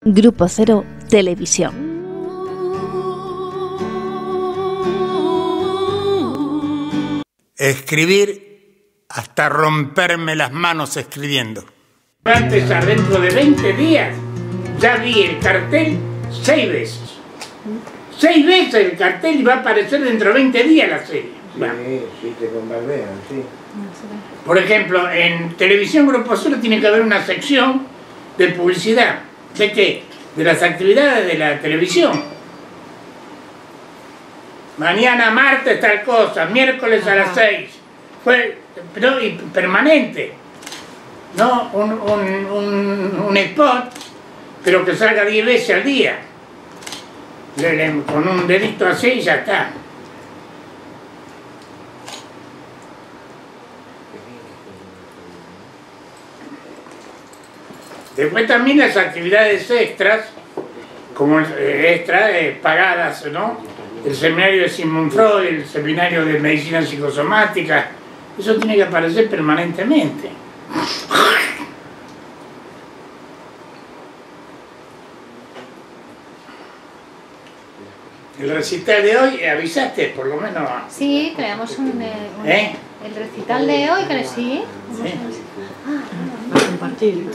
Grupo Cero Televisión. Escribir hasta romperme las manos escribiendo. Antes, dentro de 20 días, ya vi el cartel 6 veces. 6 veces el cartel y va a aparecer dentro de 20 días la serie. Sí, te bombardean, sí. Por ejemplo, en Televisión Grupo Cero tiene que haber una sección de publicidad. ¿De qué? De las actividades de la televisión. Mañana martes tal cosa, miércoles a las 6. Pero y permanente. No un spot, pero que salga 10 veces al día. Con un dedito así y ya está. Después también las actividades extras, como extras pagadas, ¿no? El seminario de Sigmund Freud, el seminario de medicina psicosomática, eso tiene que aparecer permanentemente. El recital de hoy, avisaste por lo menos. Sí, creamos el recital de hoy, que sí. Sí. Va a compartir.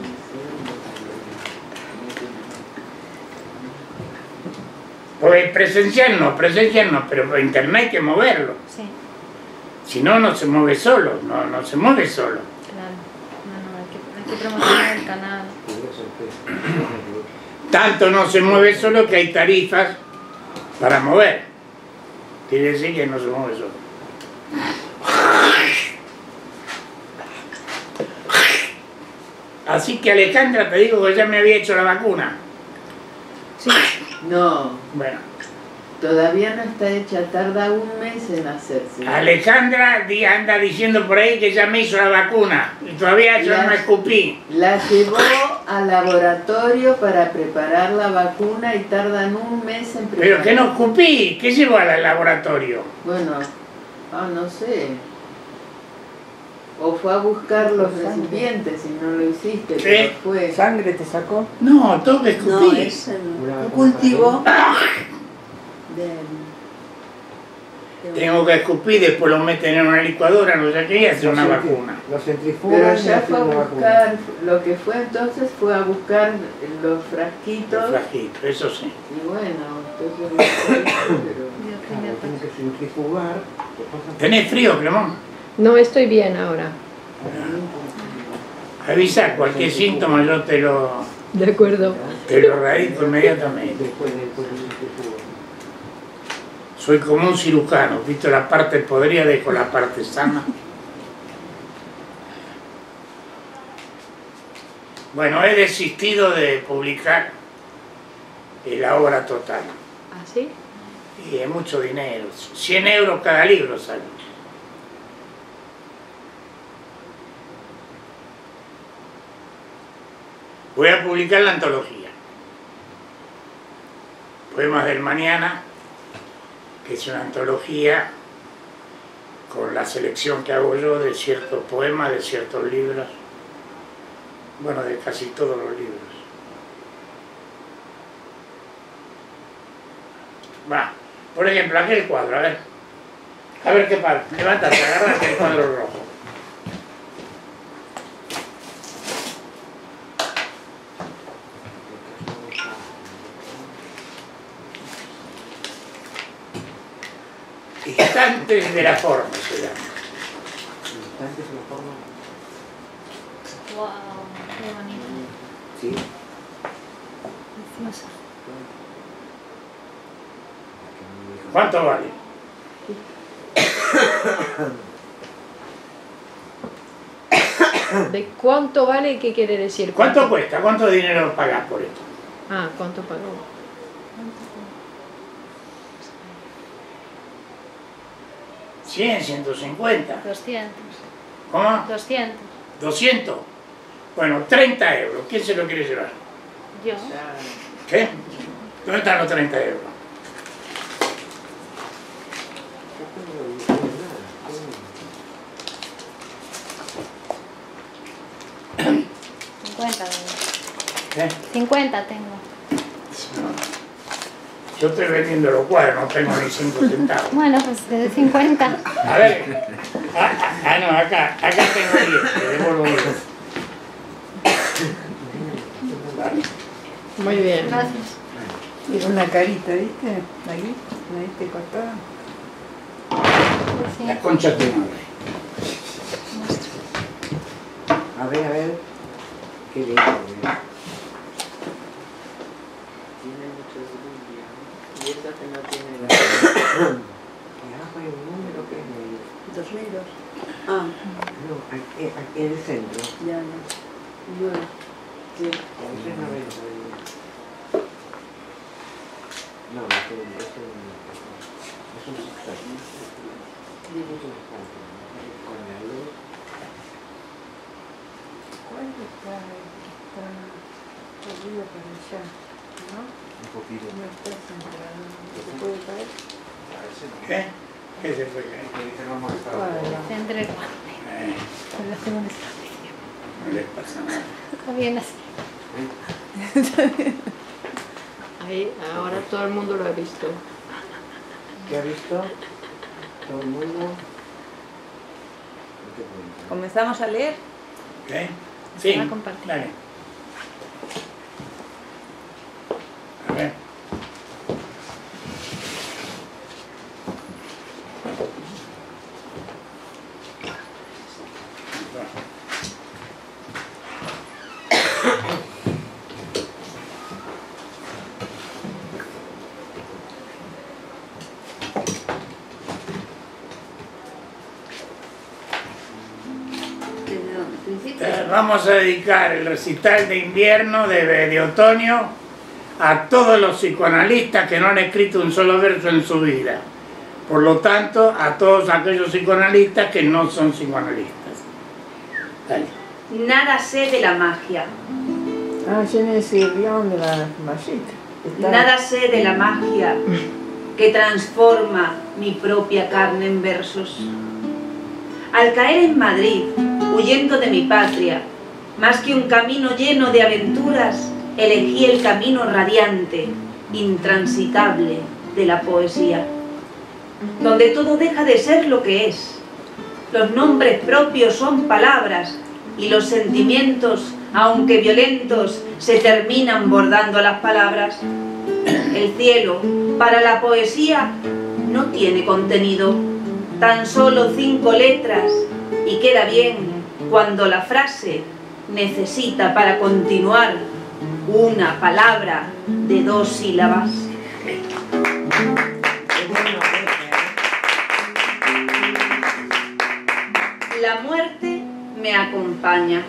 Pues presencial no, pero por internet hay que moverlo. Sí. Si no, no se mueve solo, no se mueve solo. Claro. Hay que promocionar el canal. Tanto no se mueve solo que hay tarifas para mover. Quiere decir que no se mueve solo. Así que Alejandra, te digo que ya me había hecho la vacuna. Sí. No, Bueno, todavía no está hecha, tarda un mes en hacerse. Alejandra anda diciendo por ahí que ya me hizo la vacuna y todavía yo no me escupí. La llevó al laboratorio para preparar la vacuna y tardan un mes en preparar. Pero que no escupí, ¿qué llevó al laboratorio? Bueno, no sé. O fue a buscar los recipientes y no lo hiciste, pero fue. ¿Sangre te sacó? No, tengo que escupir. No, es un cultivo Tengo que escupir, después lo meten en una licuadora, no sé qué, y hacer una vacuna. Lo centrifugan. Pero y ya hacen fue a una buscar, vacuna. lo que fue entonces fue a buscar los frasquitos. Flajito, eso sí. Y bueno, entonces lo hizo, pero. Tiene que centrifugar. ¿Tenés frío, Clemón? No estoy bien ahora. Avisa cualquier síntoma, yo te lo De acuerdo. radico inmediatamente. Después centrifugar. Soy como un cirujano, visto la parte podrida, dejo la parte sana. Bueno, he desistido de publicar la obra total. ¿Ah, sí? Y es mucho dinero, 100 euros cada libro sale. Voy a publicar la antología. Poemas del Mañana, que es una antología con la selección que hago yo de ciertos poemas, de ciertos libros, bueno, de casi todos los libros. Va, por ejemplo, aquel cuadro, a ver qué pasa, levántate, agarra aquel cuadro rojo. Instantes de la forma se llama. Instantes de la forma. Wow, qué bonito. Sí. Precioso. ¿Cuánto vale? ¿De cuánto vale? ¿Qué quiere decir? ¿Cuánto cuesta? ¿Cuánto dinero pagás por esto? Ah, ¿cuánto pagó? 100, 150. 200. ¿Cómo? 200. 200. Bueno, 30 euros. ¿Quién se lo quiere llevar? Yo. ¿Qué? ¿Dónde están los 30 euros? ¿Eh? 50 tengo. Yo estoy vendiendo los cuadros, no tengo ni 5 centavos. Bueno, pues de 50. A ver. No, acá tengo 10, te devuelvo 10. Vale. Muy bien. Gracias. Tiene una carita, ¿viste? Ahí, la viste cortada. Sí. La concha te madre. A ver. Qué lindo, mira. Tiene mucho brillo. Y esa que no tiene la... Y abajo hay un número que es medio. 2002. Ah, No, aquí en el centro. ya. Bueno, sí. A veces no veo todavía. No, es un zigzag. Con la luz. ¿Cuál está? Está arriba para allá, ¿no? Un poquito. No está centrado. ¿Se puede caer? ¿Qué? ¿Qué se fue? Se entregó. Pero la segunda está bien. No les pasa nada. Está bien así. Ahí, ahora todo el mundo lo ha visto. ¿Qué ha visto? Todo el mundo. ¿Comenzamos a leer? ¿Qué? Se Sí, va a compartir. dale. A ver. Vamos a dedicar el recital de invierno de otoño a todos los psicoanalistas que no han escrito un solo verso en su vida. Por lo tanto, a todos aquellos psicoanalistas que no son psicoanalistas. Dale. Nada sé de la magia. Ah, je ne sais rien de la magie. Nada sé de la magia que transforma mi propia carne en versos. Al caer en Madrid, huyendo de mi patria, más que un camino lleno de aventuras, elegí el camino radiante, intransitable de la poesía, donde todo deja de ser lo que es. Los nombres propios son palabras y los sentimientos, aunque violentos, se terminan bordando las palabras. El cielo, para la poesía, no tiene contenido, tan solo 5 letras, y queda bien cuando la frase necesita para continuar una palabra de 2 sílabas. La muerte me acompaña.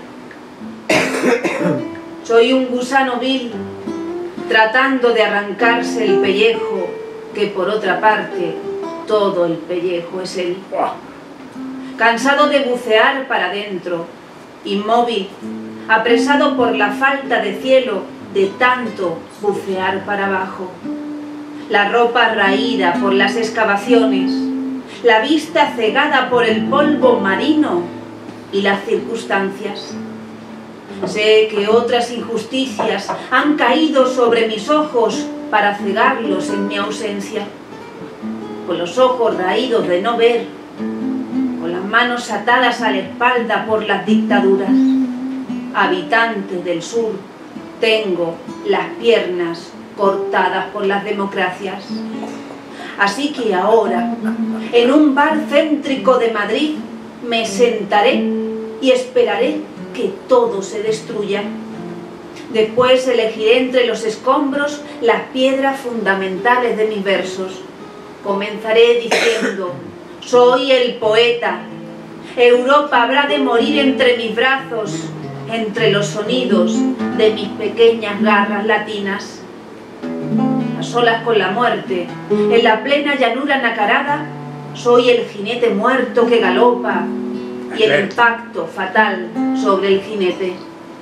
Soy un gusano vil tratando de arrancarse el pellejo, que por otra parte todo el pellejo es él. Cansado de bucear para adentro, inmóvil, apresado por la falta de cielo de tanto bucear para abajo. La ropa raída por las excavaciones, la vista cegada por el polvo marino y las circunstancias. Sé que otras injusticias han caído sobre mis ojos para cegarlos en mi ausencia. Con los ojos raídos de no ver, con las manos atadas a la espalda por las dictaduras. Habitante del sur, tengo las piernas cortadas por las democracias. Así que ahora, en un bar céntrico de Madrid, me sentaré y esperaré que todo se destruya. Después elegiré entre los escombros las piedras fundamentales de mis versos. Comenzaré diciendo: soy el poeta. Europa habrá de morir entre mis brazos, entre los sonidos de mis pequeñas garras latinas. A solas con la muerte, en la plena llanura nacarada, soy el jinete muerto que galopa y el impacto fatal sobre el jinete.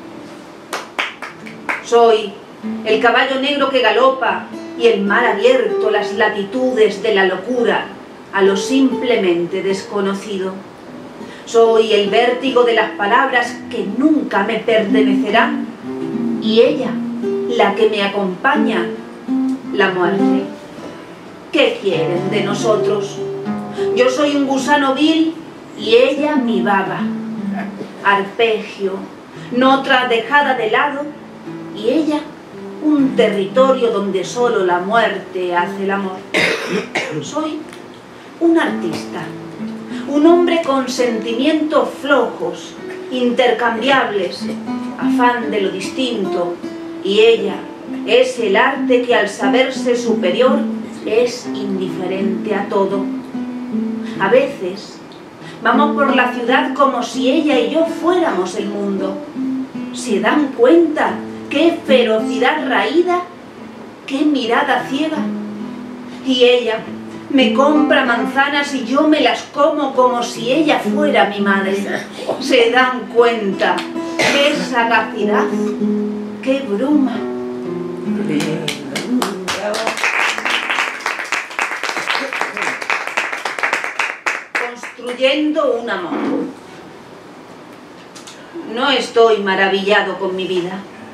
Soy el caballo negro que galopa y el mar abierto las latitudes de la locura a lo simplemente desconocido. Soy el vértigo de las palabras que nunca me pertenecerán y ella, la que me acompaña, la muerte. ¿Qué quieren de nosotros? Yo soy un gusano vil y ella mi baba. Arpegio, nota dejada de lado, y ella un territorio donde solo la muerte hace el amor. Soy un artista, un hombre con sentimientos flojos, intercambiables, afán de lo distinto, y ella es el arte que al saberse superior es indiferente a todo. A veces vamos por la ciudad como si ella y yo fuéramos el mundo. ¿Se dan cuenta qué ferocidad raída, qué mirada ciega? Y ella me compra manzanas y yo me las como como si ella fuera mi madre. ¿Se dan cuenta qué sagacidad, qué bruma? Construyendo un amor. No estoy maravillado con mi vida.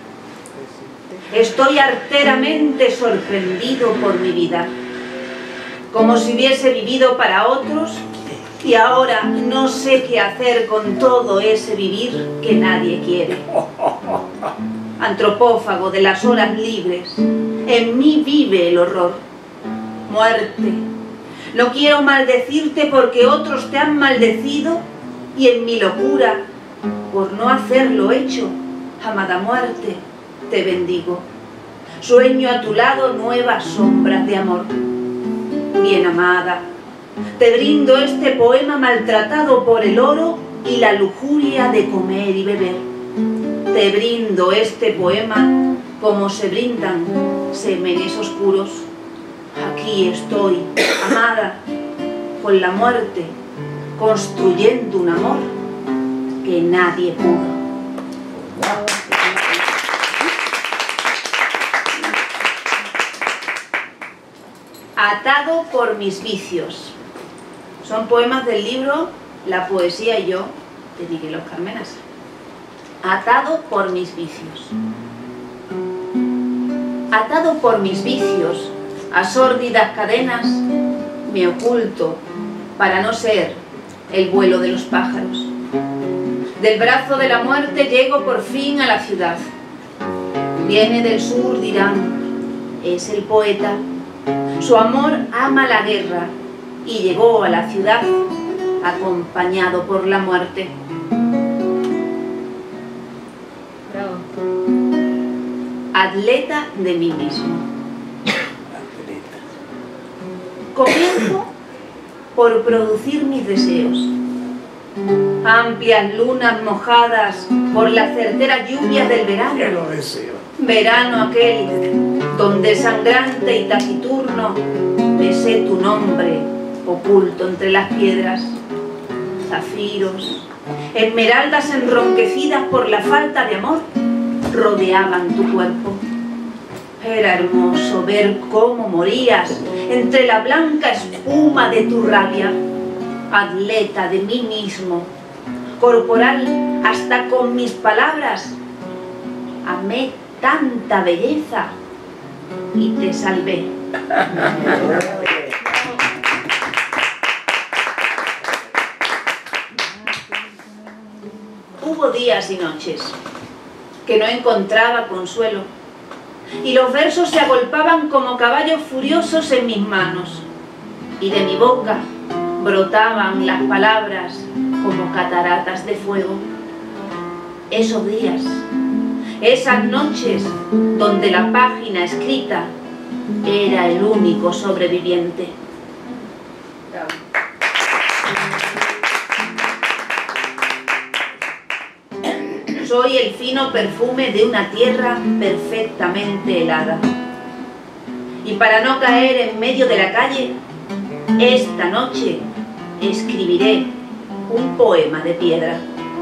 Estoy arteramente sorprendido por mi vida. Como si hubiese vivido para otros y ahora no sé qué hacer con todo ese vivir que nadie quiere. Antropófago de las horas libres, en mí vive el horror. Muerte. No quiero maldecirte porque otros te han maldecido y en mi locura, por no hacerlo hecho, amada muerte, te bendigo. Sueño a tu lado nuevas sombras de amor. Bien amada, te brindo este poema maltratado por el oro y la lujuria de comer y beber. Te brindo este poema como se brindan semenes oscuros. Aquí estoy, amada, con la muerte, construyendo un amor que nadie pudo. Atado por mis vicios. Son poemas del libro La poesía y yo, de Miguel Óscar Menas. Atado por mis vicios. Atado por mis vicios a sórdidas cadenas, me oculto para no ser el vuelo de los pájaros. Del brazo de la muerte llego por fin a la ciudad. Viene del sur, dirán, es el poeta. Su amor ama la guerra y llegó a la ciudad acompañado por la muerte. Bravo. Atleta de mí mismo. Comienzo por producir mis deseos. Amplias lunas mojadas por las certeras lluvias del verano. Ya lo deseo. Verano aquel donde sangrante y taciturno besé tu nombre oculto entre las piedras. Zafiros, esmeraldas enronquecidas por la falta de amor rodeaban tu cuerpo. Era hermoso ver cómo morías entre la blanca espuma de tu rabia. Atleta de mí mismo, corporal hasta con mis palabras, amé tanta belleza y te salvé. Hubo días y noches que no encontraba consuelo y los versos se agolpaban como caballos furiosos en mis manos y de mi boca brotaban las palabras como cataratas de fuego. Esos días, esas noches donde la página escrita era el único sobreviviente. Soy el fino perfume de una tierra perfectamente helada. Y para no caer en medio de la calle, esta noche escribiré un poema de piedra.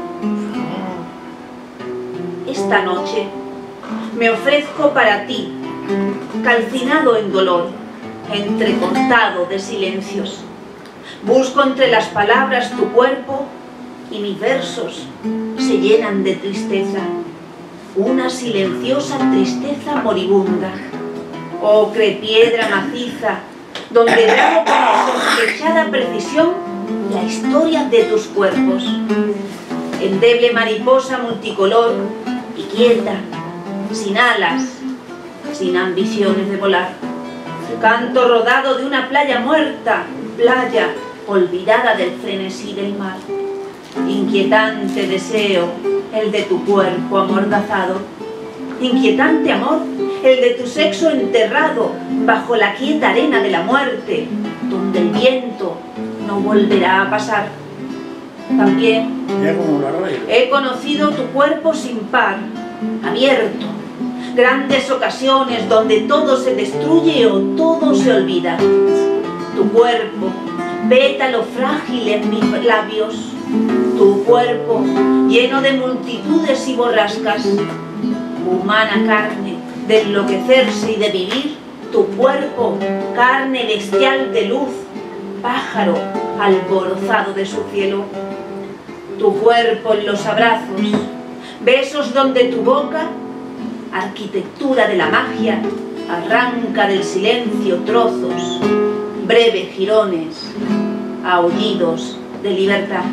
Esta noche me ofrezco para ti, calcinado en dolor, entrecortado de silencios. Busco entre las palabras tu cuerpo y mis versos se llenan de tristeza. una silenciosa tristeza moribunda. Ocre piedra maciza, donde grabo con sospechada precisión la historia de tus cuerpos. Endeble mariposa multicolor y quieta, sin alas, sin ambiciones de volar. Canto rodado de una playa muerta, playa olvidada del frenesí del mar. Inquietante deseo, el de tu cuerpo amordazado. Inquietante amor, el de tu sexo enterrado bajo la quieta arena de la muerte, donde el viento no volverá a pasar. También he conocido tu cuerpo sin par, abierto, grandes ocasiones donde todo se destruye o todo se olvida. Tu cuerpo, pétalo frágil en mis labios, tu cuerpo lleno de multitudes y borrascas, humana carne de enloquecerse y de vivir, tu cuerpo, carne bestial de luz, pájaro alborozado de su cielo. Tu cuerpo en los abrazos, besos donde tu boca, arquitectura de la magia, arranca del silencio trozos, breves jirones, aullidos de libertad.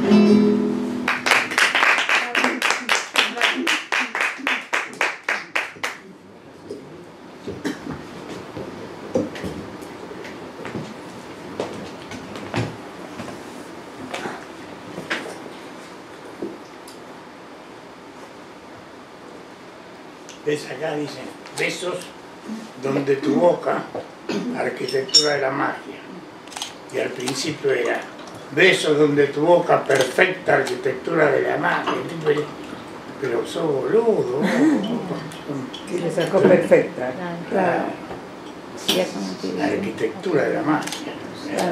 ¿Ves acá? Dice, besos donde tu boca, arquitectura de la magia. Y al principio era, besos donde tu boca, perfecta arquitectura de la magia. Pero sos boludo. Y le sacó perfecta. Claro. Sí, eso no tiene. La arquitectura de la magia. Claro.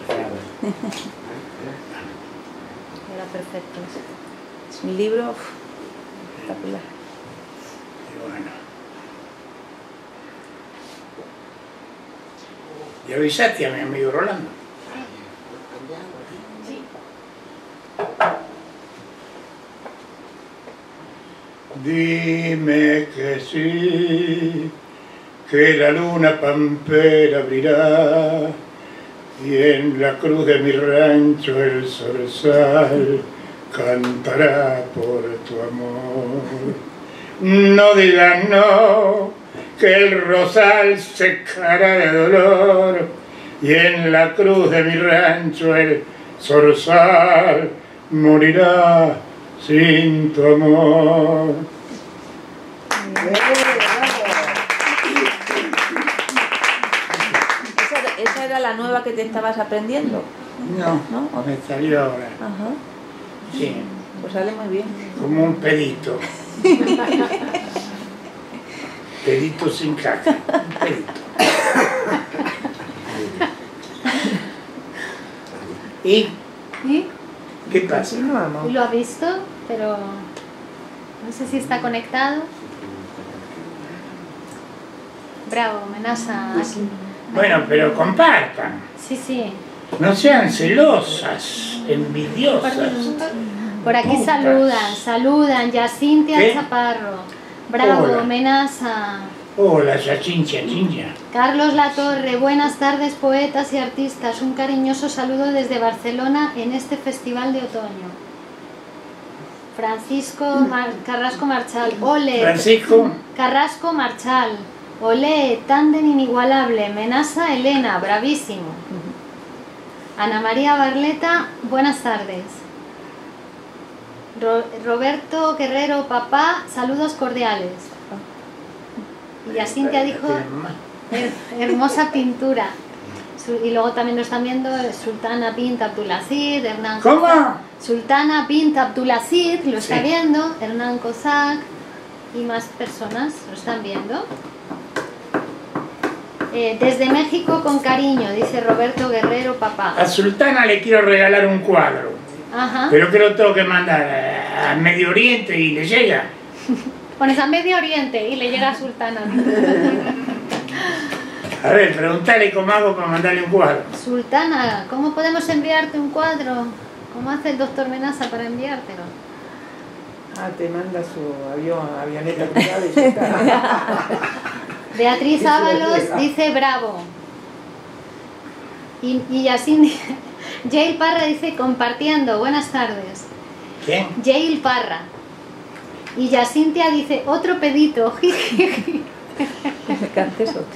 Era perfecto. Es un libro espectacular. Y bueno. Y avisate a mi amigo Rolando. Dime que sí, que la luna pampera abrirá y en la cruz de mi rancho el zorzal cantará por tu amor. No digas no, que el rosal secará de dolor y en la cruz de mi rancho el zorzal morirá sin tu amor. ¿Esa era la nueva que te estabas aprendiendo? No, ¿No? me salió ahora. Ajá. Sí, Pues sale muy bien. como un pedito. Pedito sin caca. Un pedito. ¿Y ¿Y? qué pasa? Y lo ha visto, pero no sé si está conectado. Bravo, amenaza. Bueno, pero compartan. Sí, sí. No sean celosas, envidiosas. Por aquí Putas. saludan. Yacintia ¿Qué? Chaparro. Bravo, Hola. amenaza. Hola, chincha. Carlos Latorre, buenas tardes poetas y artistas. Un cariñoso saludo desde Barcelona en este festival de otoño. Francisco Carrasco Marchal. Ole. Francisco, Carrasco Marchal. Olé, tándem inigualable. Menaza Elena, bravísimo. Ana María Barleta, buenas tardes. Roberto Guerrero, papá, saludos cordiales. Y Yacintia dijo, hermosa pintura. Y luego también lo están viendo Sultana Bint Abdulaziz, Hernán ¿cómo? Kozak. Sultana Bint Abdulaziz lo está Sí. viendo, Hernán Kozak y más personas lo están viendo. Desde México con cariño, dice Roberto Guerrero, papá. A Sultana le quiero regalar un cuadro, Ajá. pero que lo tengo que mandar a Medio Oriente y le llega. Pones a Medio Oriente y le llega a Sultana. A ver, preguntale cómo hago para mandarle un cuadro. Sultana, ¿cómo podemos enviarte un cuadro? ¿Cómo hace el doctor Menaza para enviártelo? Ah, te manda su avioneta privada y ya está. Beatriz Ábalos dice bravo. Y así Jail Parra dice compartiendo, buenas tardes. ¿Quién? Jail Parra. Y Yacintia dice otro pedito. Cantes otro.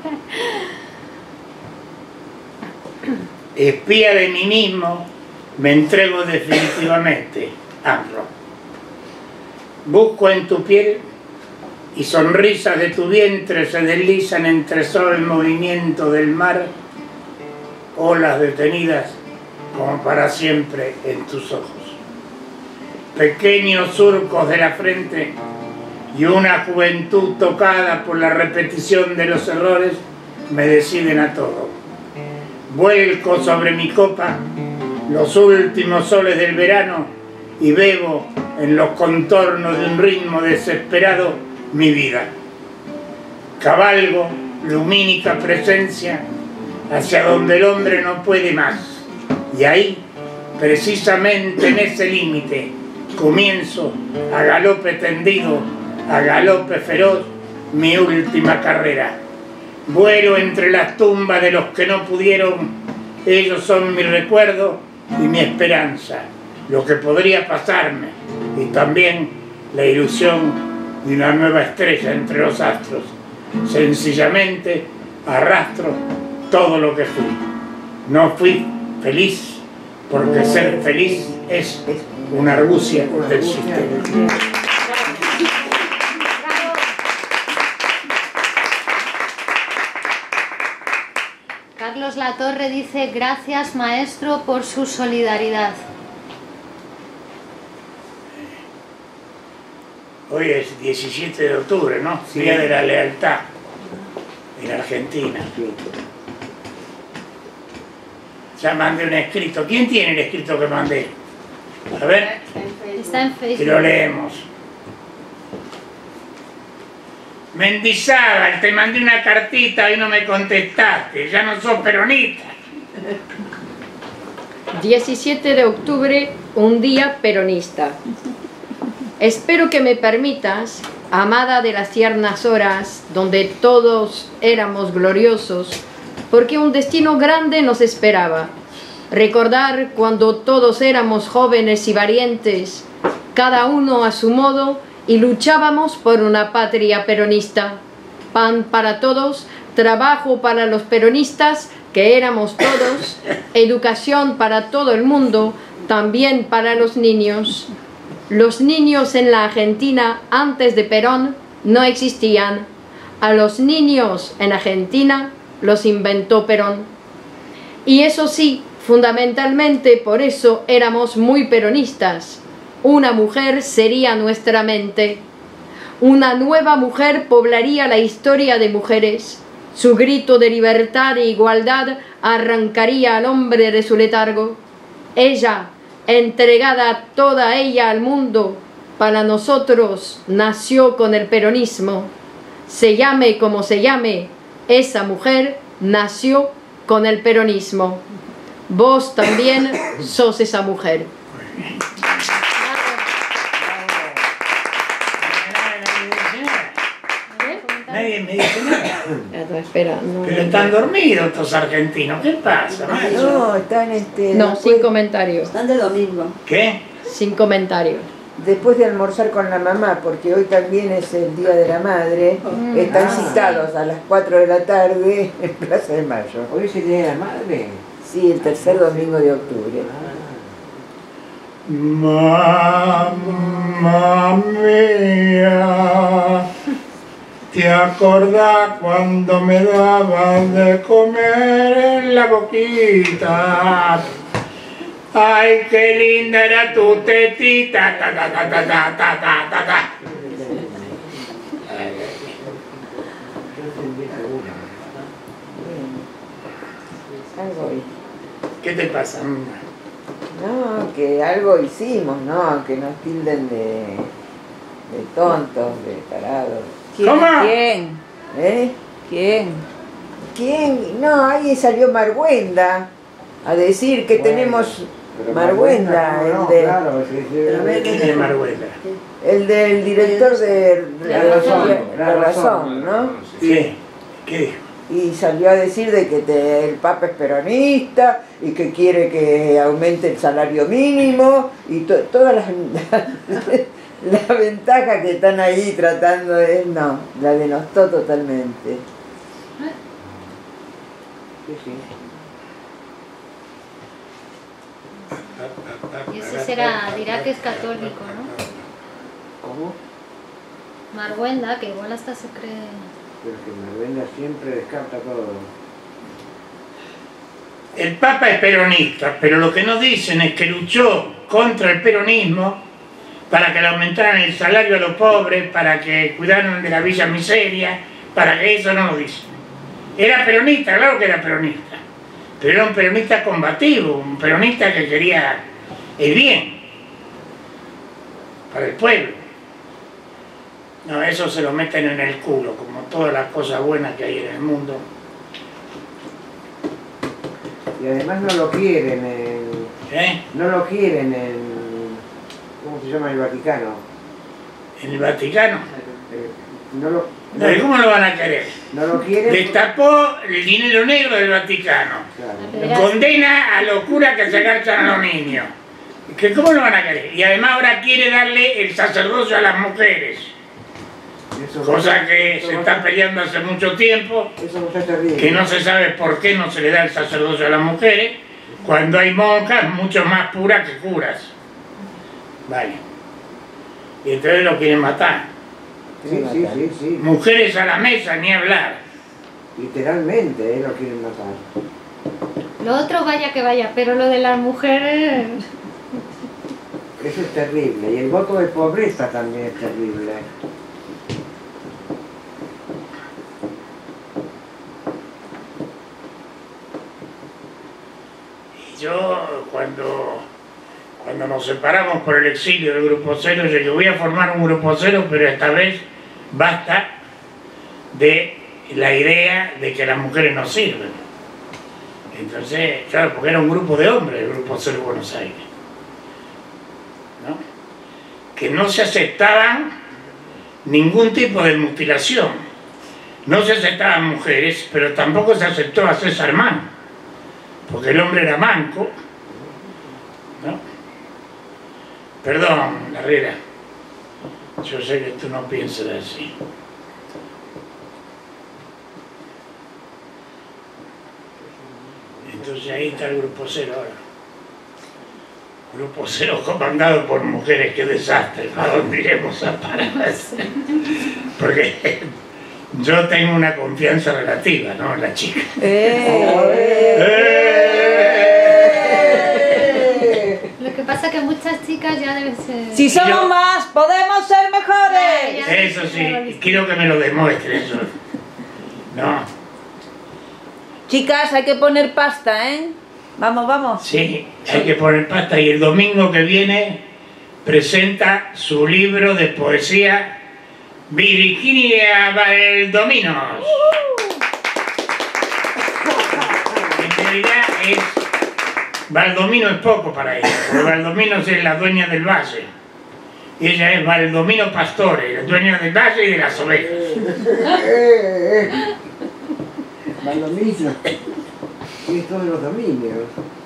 Espía de mí mismo, me entrego definitivamente, Amro. Busco en tu piel y sonrisas de tu vientre se deslizan entre solo el movimiento del mar, olas detenidas como para siempre en tus ojos. Pequeños surcos de la frente y una juventud tocada por la repetición de los errores me deciden a todo. Vuelco sobre mi copa los últimos soles del verano y bebo en los contornos de un ritmo desesperado mi vida. Cabalgo lumínica presencia hacia donde el hombre no puede más. Y ahí, precisamente en ese límite, comienzo a galope tendido, a galope feroz, mi última carrera. Vuelo entre las tumbas de los que no pudieron, ellos son mi recuerdo y mi esperanza, lo que podría pasarme, y también la ilusión de una nueva estrella entre los astros. Sencillamente arrastro todo lo que fui. No fui feliz, porque ser feliz es una argucia del sistema. Carlos Latorre dice gracias maestro por su solidaridad. Hoy es 17 de octubre, ¿no? Sí. Día de la lealtad en Argentina. Ya mandé un escrito. ¿Quién tiene el escrito que mandé? A ver. Está en Facebook. Y lo leemos. Mendizábal, te mandé una cartita y no me contestaste. Ya no sos peronista. 17 de octubre, un día peronista. Espero que me permitas, amada de las tiernas horas, donde todos éramos gloriosos, porque un destino grande nos esperaba. Recordar cuando todos éramos jóvenes y valientes, cada uno a su modo, y luchábamos por una patria peronista. Pan para todos, trabajo para los peronistas, que éramos todos, educación para todo el mundo, también para los niños. Los niños en la Argentina antes de Perón no existían. A los niños en Argentina los inventó Perón. Y eso sí, fundamentalmente por eso éramos muy peronistas. Una mujer sería nuestra mente. Una nueva mujer poblaría la historia de mujeres. Su grito de libertad e igualdad arrancaría al hombre de su letargo. Ella, entregada toda ella al mundo, para nosotros nació con el peronismo. Se llame como se llame, esa mujer nació con el peronismo. Vos también sos esa mujer. Nadie me dice nada. Espera, no, Pero están dormidos estos argentinos. ¿Qué pasa, maestro? No, están no, después, sin comentario. Están de domingo. ¿Qué? Sin comentario. después de almorzar con la mamá, porque hoy también es el Día de la Madre, están citados a las 4 de la tarde en Plaza de Mayo. ¿Hoy es el Día de la Madre? Sí, el tercer domingo de octubre. Mamma mía, ¿te acordás cuando me dabas de comer en la boquita? Ay, qué linda era tu tetita. Ta, ta, ta, ta, ta, ta, ta, ta, ta. ¿Qué te pasa? No, que algo hicimos, ¿no? Que nos tilden de tontos, de tarados. ¿Cómo? ¿Quién? ¿Eh? ¿Quién? ¿Quién? No, ahí salió Marguenda a decir que tenemos Marguenda, no, el de... claro, ¿Quién es Marguenda? El del director de La Razón, ¿no? ¿Qué? ¿Qué dijo? Y salió a decir de que el Papa es peronista y que quiere que aumente el salario mínimo y todas las ventajas que están ahí tratando de... No, la denostó totalmente. Sí, sí. Y ese dirá que es católico, ¿no? ¿Cómo? Marguenda, que igual hasta se cree... Pero que Marguenda siempre descarta todo. El Papa es peronista, pero lo que no dicen es que luchó contra el peronismo para que le aumentaran el salario a los pobres, para que cuidaran de la villa miseria, para que eso no lo dicen. Era peronista, claro que era peronista, pero era un peronista combativo, un peronista que quería el bien para el pueblo. No, eso se lo meten en el culo, como todas las cosas buenas que hay en el mundo. Y además no lo quieren no lo quieren en... ¿Cómo se llama el Vaticano? ¿En el Vaticano? No, ¿y cómo lo van a querer? No lo quieren. Destapó el dinero negro del Vaticano. Claro. Condena a los curas que se agachan a los niños. ¿Cómo lo van a querer? Y además ahora quiere darle el sacerdocio a las mujeres. Cosa que se está peleando hace mucho tiempo, que no se sabe por qué no se le da el sacerdocio a las mujeres, cuando hay monjas mucho más puras que curas. Vale. Y entonces lo quieren matar. Sí. Mujeres a la mesa, ni hablar. Literalmente, lo quieren matar. Lo otro vaya que vaya, pero lo de las mujeres... Eso es terrible. Y el voto de pobreza también es terrible. Yo, cuando nos separamos por el exilio del Grupo Cero, yo dije, voy a formar un Grupo Cero, pero esta vez basta de la idea de que las mujeres no sirven. Entonces, claro, porque era un grupo de hombres, el Grupo Cero de Buenos Aires, ¿no? Que no se aceptaban ningún tipo de mutilación. No se aceptaban mujeres, pero tampoco se aceptó a César Mann, porque el hombre era manco, ¿no? Perdón, Herrera, yo sé que tú no piensas así. Entonces ahí está el Grupo Cero ahora. Grupo Cero comandado por mujeres, qué desastre, ¿a dónde iremos a parar? Porque yo tengo una confianza relativa, ¿no? En la chica. Lo que pasa es que muchas chicas ya deben ser... Si somos más, podemos ser mejores. Eso sí, quiero que me lo demuestre eso. No. Chicas, hay que poner pasta, ¿eh? Vamos. Sí, hay que poner pasta. Y el domingo que viene presenta su libro de poesía Virginia Valdominos. En realidad Valdomino es poco para ella, porque Valdomino es la dueña del valle. Ella es Valdomino Pastore, la dueña del valle y de las ovejas. Valdomino. Y es todos los dominios.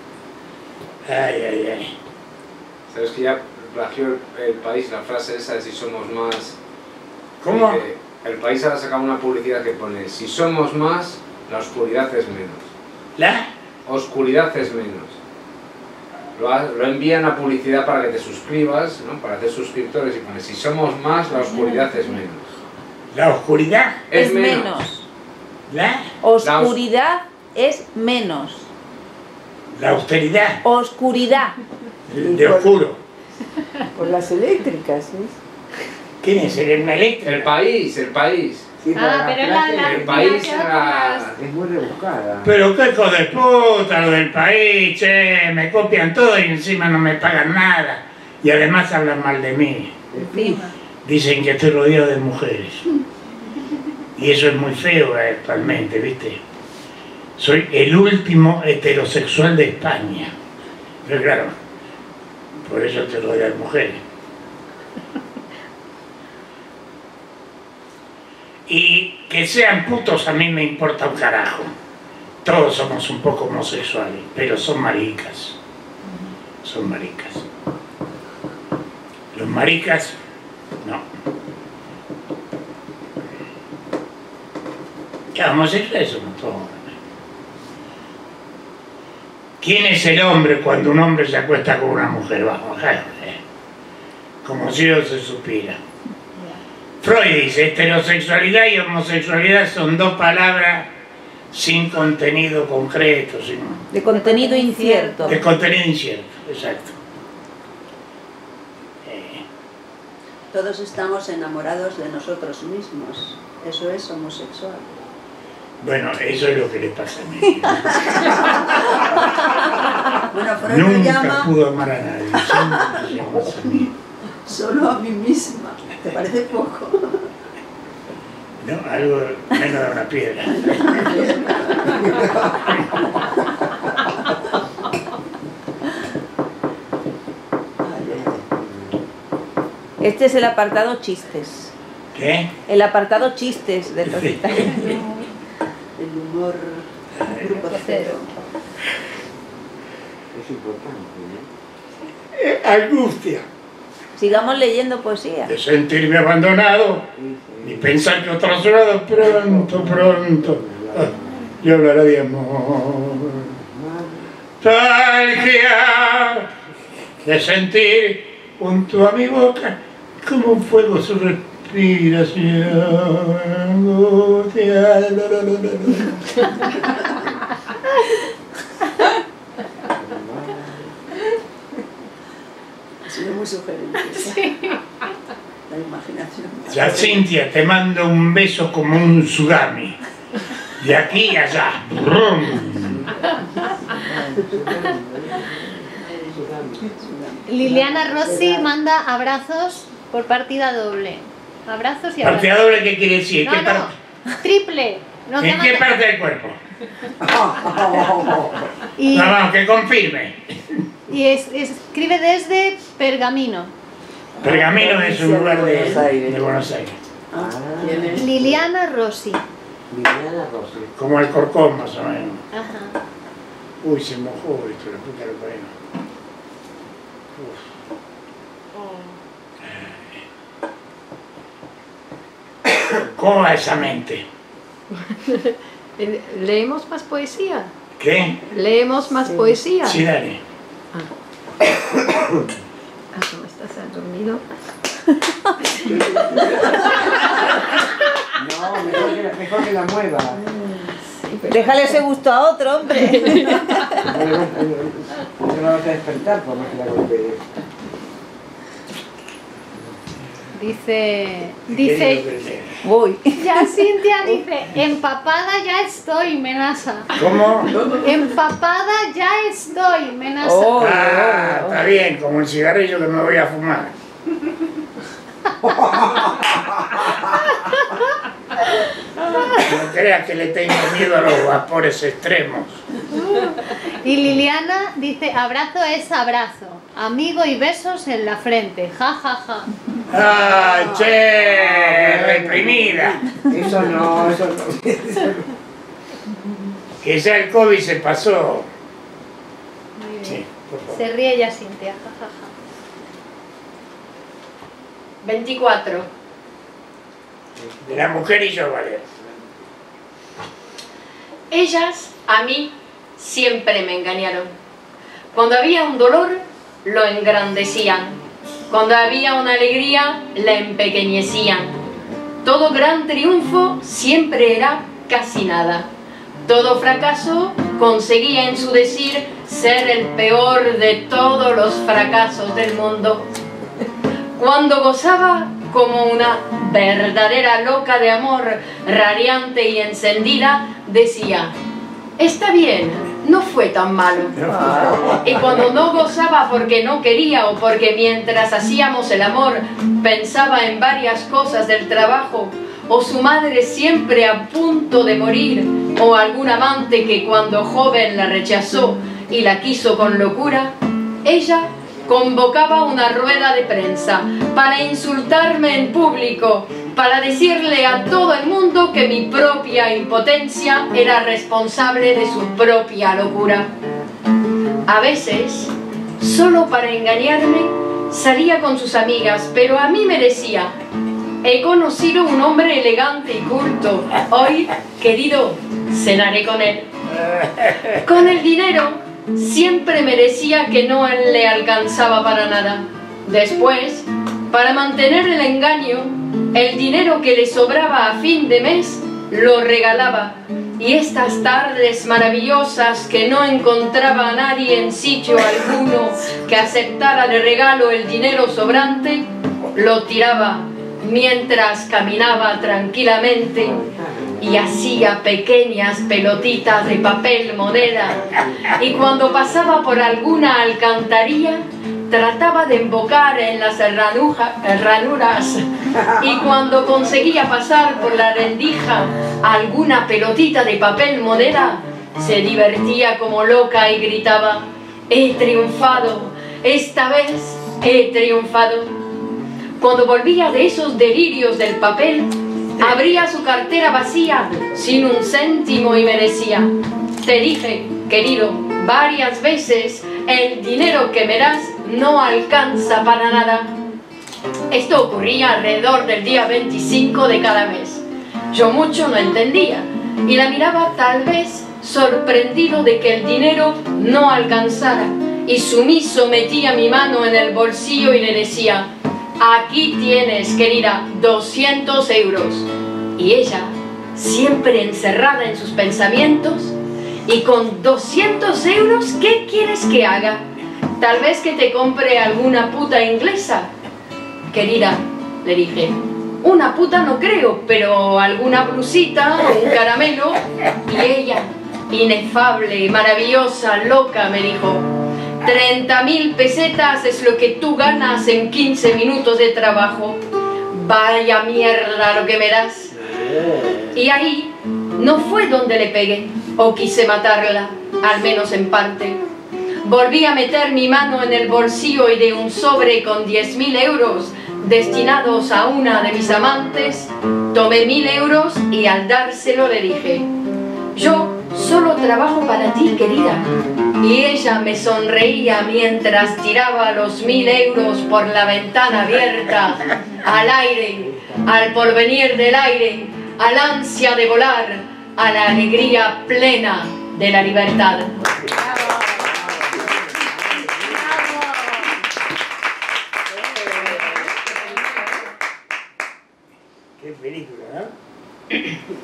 Ay. ¿Sabes que ya plagió el País la frase esa de si somos más? ¿Cómo? El País ahora saca una publicidad que pone: si somos más, la oscuridad es menos. ¿La? Oscuridad es menos. Lo envían a publicidad para que te suscribas, ¿no? Para hacer suscriptores, y pone: si somos más, la oscuridad es menos. ¿La oscuridad? Es menos. ¿La? Oscuridad es menos. La austeridad. Oscuridad. De oscuro. Por las eléctricas, ¿sí? ¿Quién es el eléctrico? El País. Sí, pero el País es muy rebuscada. Pero qué hijo de puta lo del País, che, me copian todo y encima no me pagan nada. Y además hablan mal de mí. Dicen que estoy rodeado de mujeres. Y eso es muy feo actualmente, ¿viste? Soy el último heterosexual de España. Pero claro, por eso te rodean mujeres. Y que sean putos a mí me importa un carajo. Todos somos un poco homosexuales, pero son maricas. Son maricas. Los maricas, no. Ya, homosexuales somos todos. ¿Quién es el hombre cuando un hombre se acuesta con una mujer? Vamos, como si no se supiera. Freud dice, heterosexualidad y homosexualidad son dos palabras sin contenido concreto. De contenido incierto. De contenido incierto, exacto. Todos estamos enamorados de nosotros mismos. Eso es homosexual. Bueno, eso es lo que le pasa a mí. Bueno, Freud nunca llama... pudo amar a nadie, siempre se amó a mí. Solo a mí misma. ¿Te parece poco? No, algo menos de una piedra. Este es el apartado chistes. ¿Qué? El apartado chistes de Tosita. El humor grupo cero. Es importante, ¿no? Angustia. Sigamos leyendo poesía. De sentirme abandonado y pensar que otro lado pronto yo hablaré de amor. Nostalgia de sentir junto a mi boca como un fuego su respiración. Ha sido muy sugerente. Sí. La imaginación. Ya, Cintia, te mando un beso como un tsunami. De aquí a allá. Liliana Rossi manda abrazos por partida doble. Abrazos y abrazos. ¿Partida doble qué quiere decir? No, ¿Qué no, parte? triple. No, ¿En qué parte del cuerpo? Y, No, vamos, que confirme. y escribe desde Pergamino. Pergamino es un lugar de Buenos Aires. ¿Quién es? Liliana Rossi. Liliana Rossi. Como el Corcón, más o menos. Ajá. Uy, se mojó esto, la puta que lo parió. ¿Cómo va esa mente? ¿Leemos más poesía? ¿Qué? ¿Leemos más poesía? Sí, dale. ¿Cómo estás dormido? No, mejor que la mueva. Déjale ese gusto a otro, hombre. No la vas a despertar por más que la golpees. Dice, Voy. ya Cintia dice, empapada ya estoy, Menasa. ¿Cómo? Empapada ya estoy, Menasa. Está bien, como el cigarrillo que me voy a fumar. No creas que le tengo miedo a los vapores extremos. Y Liliana dice, abrazo es abrazo, amigo y besos en la frente, ja ja ja. ¡Ay, che! ¡Reprimida! Eso no, eso no. Que ya el COVID se pasó. Muy bien. Sí, por favor. Se ríe ya Cintia, ja ja ja. 24. De la mujer y yo, vale. Ellas a mí siempre me engañaron. Cuando había un dolor, lo engrandecían. Cuando había una alegría, la empequeñecían. Todo gran triunfo siempre era casi nada. Todo fracaso conseguía en su decir ser el peor de todos los fracasos del mundo. Cuando gozaba como una verdadera loca de amor, radiante y encendida, decía, está bien, no fue tan malo. Y cuando no gozaba porque no quería o porque mientras hacíamos el amor pensaba en varias cosas del trabajo, o su madre siempre a punto de morir, o algún amante que cuando joven la rechazó y la quiso con locura, ella convocaba una rueda de prensa para insultarme en público, para decirle a todo el mundo que mi propia impotencia era responsable de su propia locura. A veces, solo para engañarme, salía con sus amigas, pero a mí me decía: he conocido un hombre elegante y culto. Hoy, querido, cenaré con él. Con el dinero, siempre me decía que no le alcanzaba para nada. Después, para mantener el engaño, el dinero que le sobraba a fin de mes, lo regalaba. Y estas tardes maravillosas que no encontraba a nadie en sitio alguno que aceptara de regalo el dinero sobrante, lo tiraba mientras caminaba tranquilamente y hacía pequeñas pelotitas de papel moneda, y cuando pasaba por alguna alcantarilla trataba de embocar en las ranuras, y cuando conseguía pasar por la rendija alguna pelotita de papel moneda, se divertía como loca y gritaba: he triunfado, esta vez he triunfado. Cuando volvía de esos delirios del papel, abría su cartera vacía sin un céntimo y me decía: te dije, querido, varias veces, el dinero que me das no alcanza para nada. Esto ocurría alrededor del día 25 de cada mes. Yo mucho no entendía y la miraba, tal vez sorprendido de que el dinero no alcanzara, y sumiso metía mi mano en el bolsillo y le decía: aquí tienes, querida, 200 euros. Y ella, siempre encerrada en sus pensamientos: ¿y con 200 euros qué quieres que haga? Tal vez que te compre alguna puta inglesa. Querida, le dije, una puta no creo, pero alguna blusita o un caramelo. Y ella, inefable, maravillosa, loca, me dijo: 30.000 pesetas es lo que tú ganas en 15 minutos de trabajo. Vaya mierda lo que me das. Y ahí no fue donde le pegué o quise matarla, al menos en parte. Volví a meter mi mano en el bolsillo y de un sobre con 10.000 euros destinados a una de mis amantes, tomé 1.000 euros y al dárselo le dije: yo solo trabajo para ti, querida. Y ella me sonreía mientras tiraba los 1.000 euros por la ventana abierta, al aire, al porvenir del aire, al ansia de volar, a la alegría plena de la libertad. Qué película, ¿no?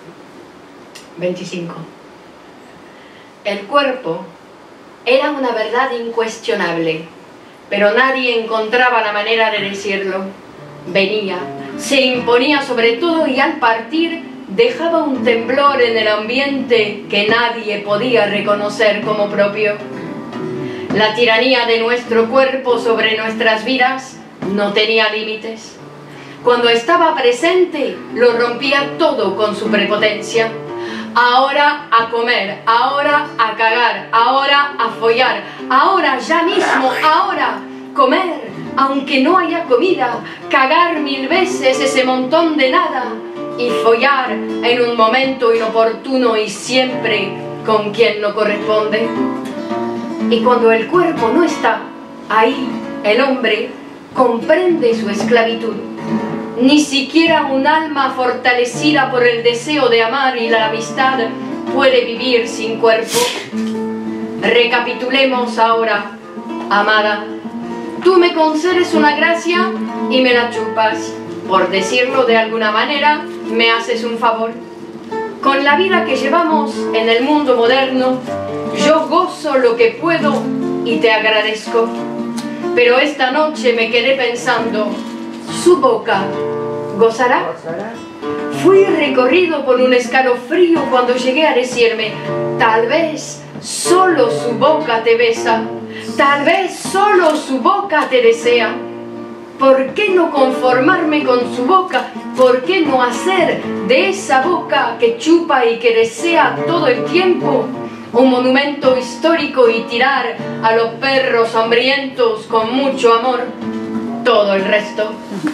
25. El cuerpo era una verdad incuestionable, pero nadie encontraba la manera de decirlo. Venía, se imponía sobre todo y al partir dejaba un temblor en el ambiente que nadie podía reconocer como propio. La tiranía de nuestro cuerpo sobre nuestras vidas no tenía límites. Cuando estaba presente, lo rompía todo con su prepotencia. Ahora a comer, ahora a cagar, ahora a follar, ahora ya mismo, ahora comer, aunque no haya comida, cagar 1000 veces ese montón de nada y follar en un momento inoportuno y siempre con quien no corresponde. Y cuando el cuerpo no está ahí, el hombre comprende su esclavitud. Ni siquiera un alma fortalecida por el deseo de amar y la amistad puede vivir sin cuerpo. Recapitulemos ahora, amada. Tú me concedes una gracia y me la chupas. Por decirlo de alguna manera, me haces un favor. Con la vida que llevamos en el mundo moderno, yo gozo lo que puedo y te agradezco. Pero esta noche me quedé pensando: ¿su boca gozará? Fui recorrido por un escalofrío cuando llegué a decirme: tal vez solo su boca te besa, tal vez solo su boca te desea. ¿Por qué no conformarme con su boca? ¿Por qué no hacer de esa boca que chupa y que desea todo el tiempo un monumento histórico y tirar a los perros hambrientos con mucho amor todo el resto.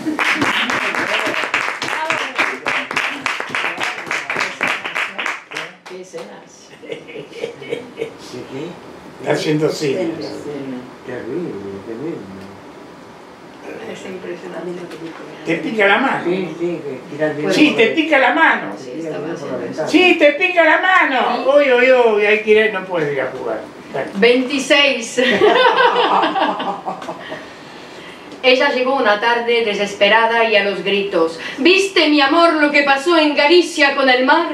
¿Qué escenas? Está haciendo sí. Terrible. Es impresionante. Te pica la mano. Sí, te pica la mano. Sí, te pica la mano. Uy, hay que ir, no puedes ir a jugar. 26. Ella llegó una tarde desesperada y a los gritos. ¿Viste, mi amor, lo que pasó en Galicia con el mar?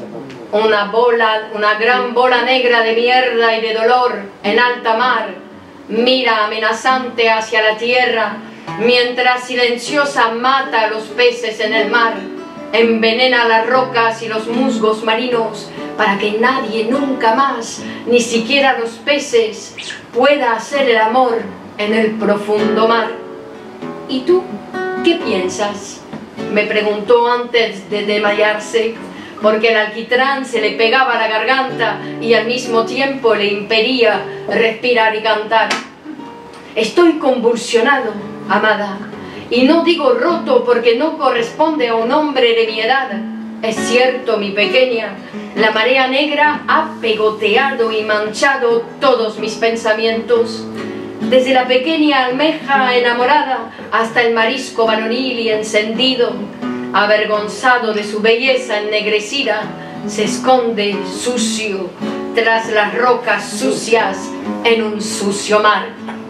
Una gran bola negra de mierda y de dolor en alta mar. Mira amenazante hacia la tierra, mientras silenciosa mata a los peces en el mar. Envenena las rocas y los musgos marinos para que nadie nunca más, ni siquiera los peces, pueda hacer el amor en el profundo mar. ¿Y tú qué piensas?, me preguntó antes de desmayarse, porque el alquitrán se le pegaba a la garganta y al mismo tiempo le impedía respirar y cantar. Estoy convulsionado, amada, y no digo roto porque no corresponde a un hombre de mi edad. Es cierto, mi pequeña, la marea negra ha pegoteado y manchado todos mis pensamientos. Desde la pequeña almeja enamorada hasta el marisco varonil y encendido, avergonzado de su belleza ennegrecida, se esconde sucio tras las rocas sucias en un sucio mar.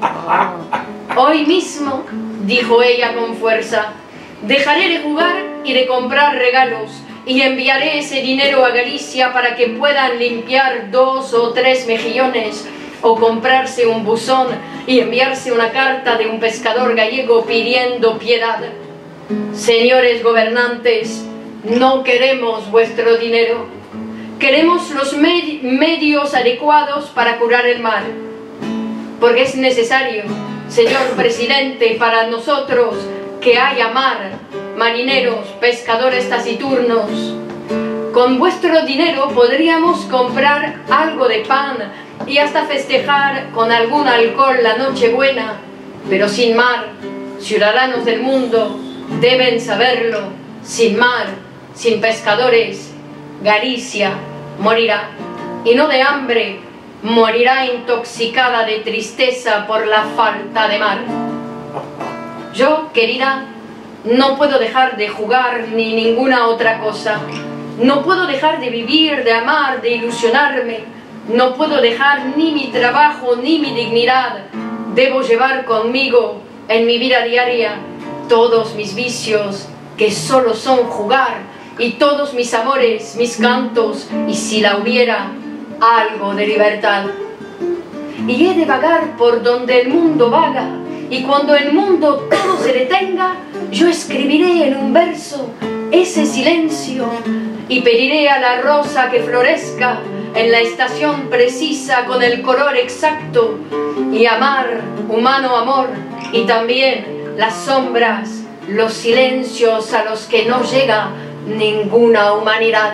Hoy mismo, dijo ella con fuerza, dejaré de jugar y de comprar regalos y enviaré ese dinero a Galicia para que puedan limpiar 2 o 3 mejillones o comprarse un buzón y enviarse una carta de un pescador gallego pidiendo piedad. Señores gobernantes, no queremos vuestro dinero, queremos los medios adecuados para curar el mal, porque es necesario, señor presidente, para nosotros que haya mar, marineros, pescadores taciturnos. Con vuestro dinero podríamos comprar algo de pan y hasta festejar con algún alcohol la Nochebuena, pero sin mar, ciudadanos del mundo, deben saberlo, sin mar, sin pescadores, Galicia morirá, y no de hambre, morirá intoxicada de tristeza por la falta de mar. Yo, querida, no puedo dejar de jugar ni ninguna otra cosa. No puedo dejar de vivir, de amar, de ilusionarme. No puedo dejar ni mi trabajo ni mi dignidad. Debo llevar conmigo en mi vida diaria todos mis vicios, que solo son jugar, y todos mis amores, mis cantos, y si la hubiera, algo de libertad. Y he de vagar por donde el mundo vaga, y cuando el mundo todo se detenga, yo escribiré en un verso ese silencio y pediré a la rosa que florezca en la estación precisa con el color exacto, y amar, humano amor, y también las sombras, los silencios a los que no llega ninguna humanidad.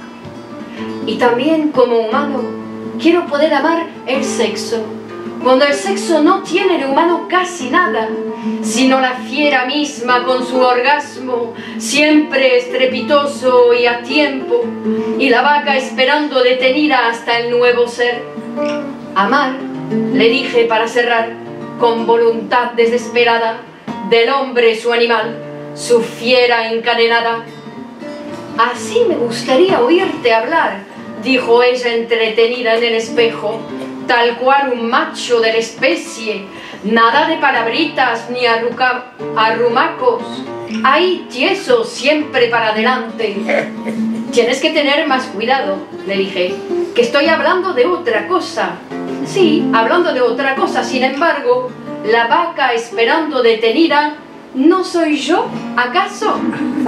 Y también como humano quiero poder amar el sexo, cuando el sexo no tiene de humano casi nada, sino la fiera misma con su orgasmo, siempre estrepitoso y a tiempo, y la vaca esperando detenida hasta el nuevo ser. Amar, le dije para cerrar, con voluntad desesperada, del hombre su animal, su fiera encadenada. Así me gustaría oírte hablar, dijo ella entretenida en el espejo, tal cual un macho de la especie, nada de palabritas ni arrumacos, ahí tieso, siempre para adelante. Tienes que tener más cuidado, le dije, que estoy hablando de otra cosa. Sí, hablando de otra cosa, sin embargo, la vaca esperando detenida, ¿no soy yo, acaso?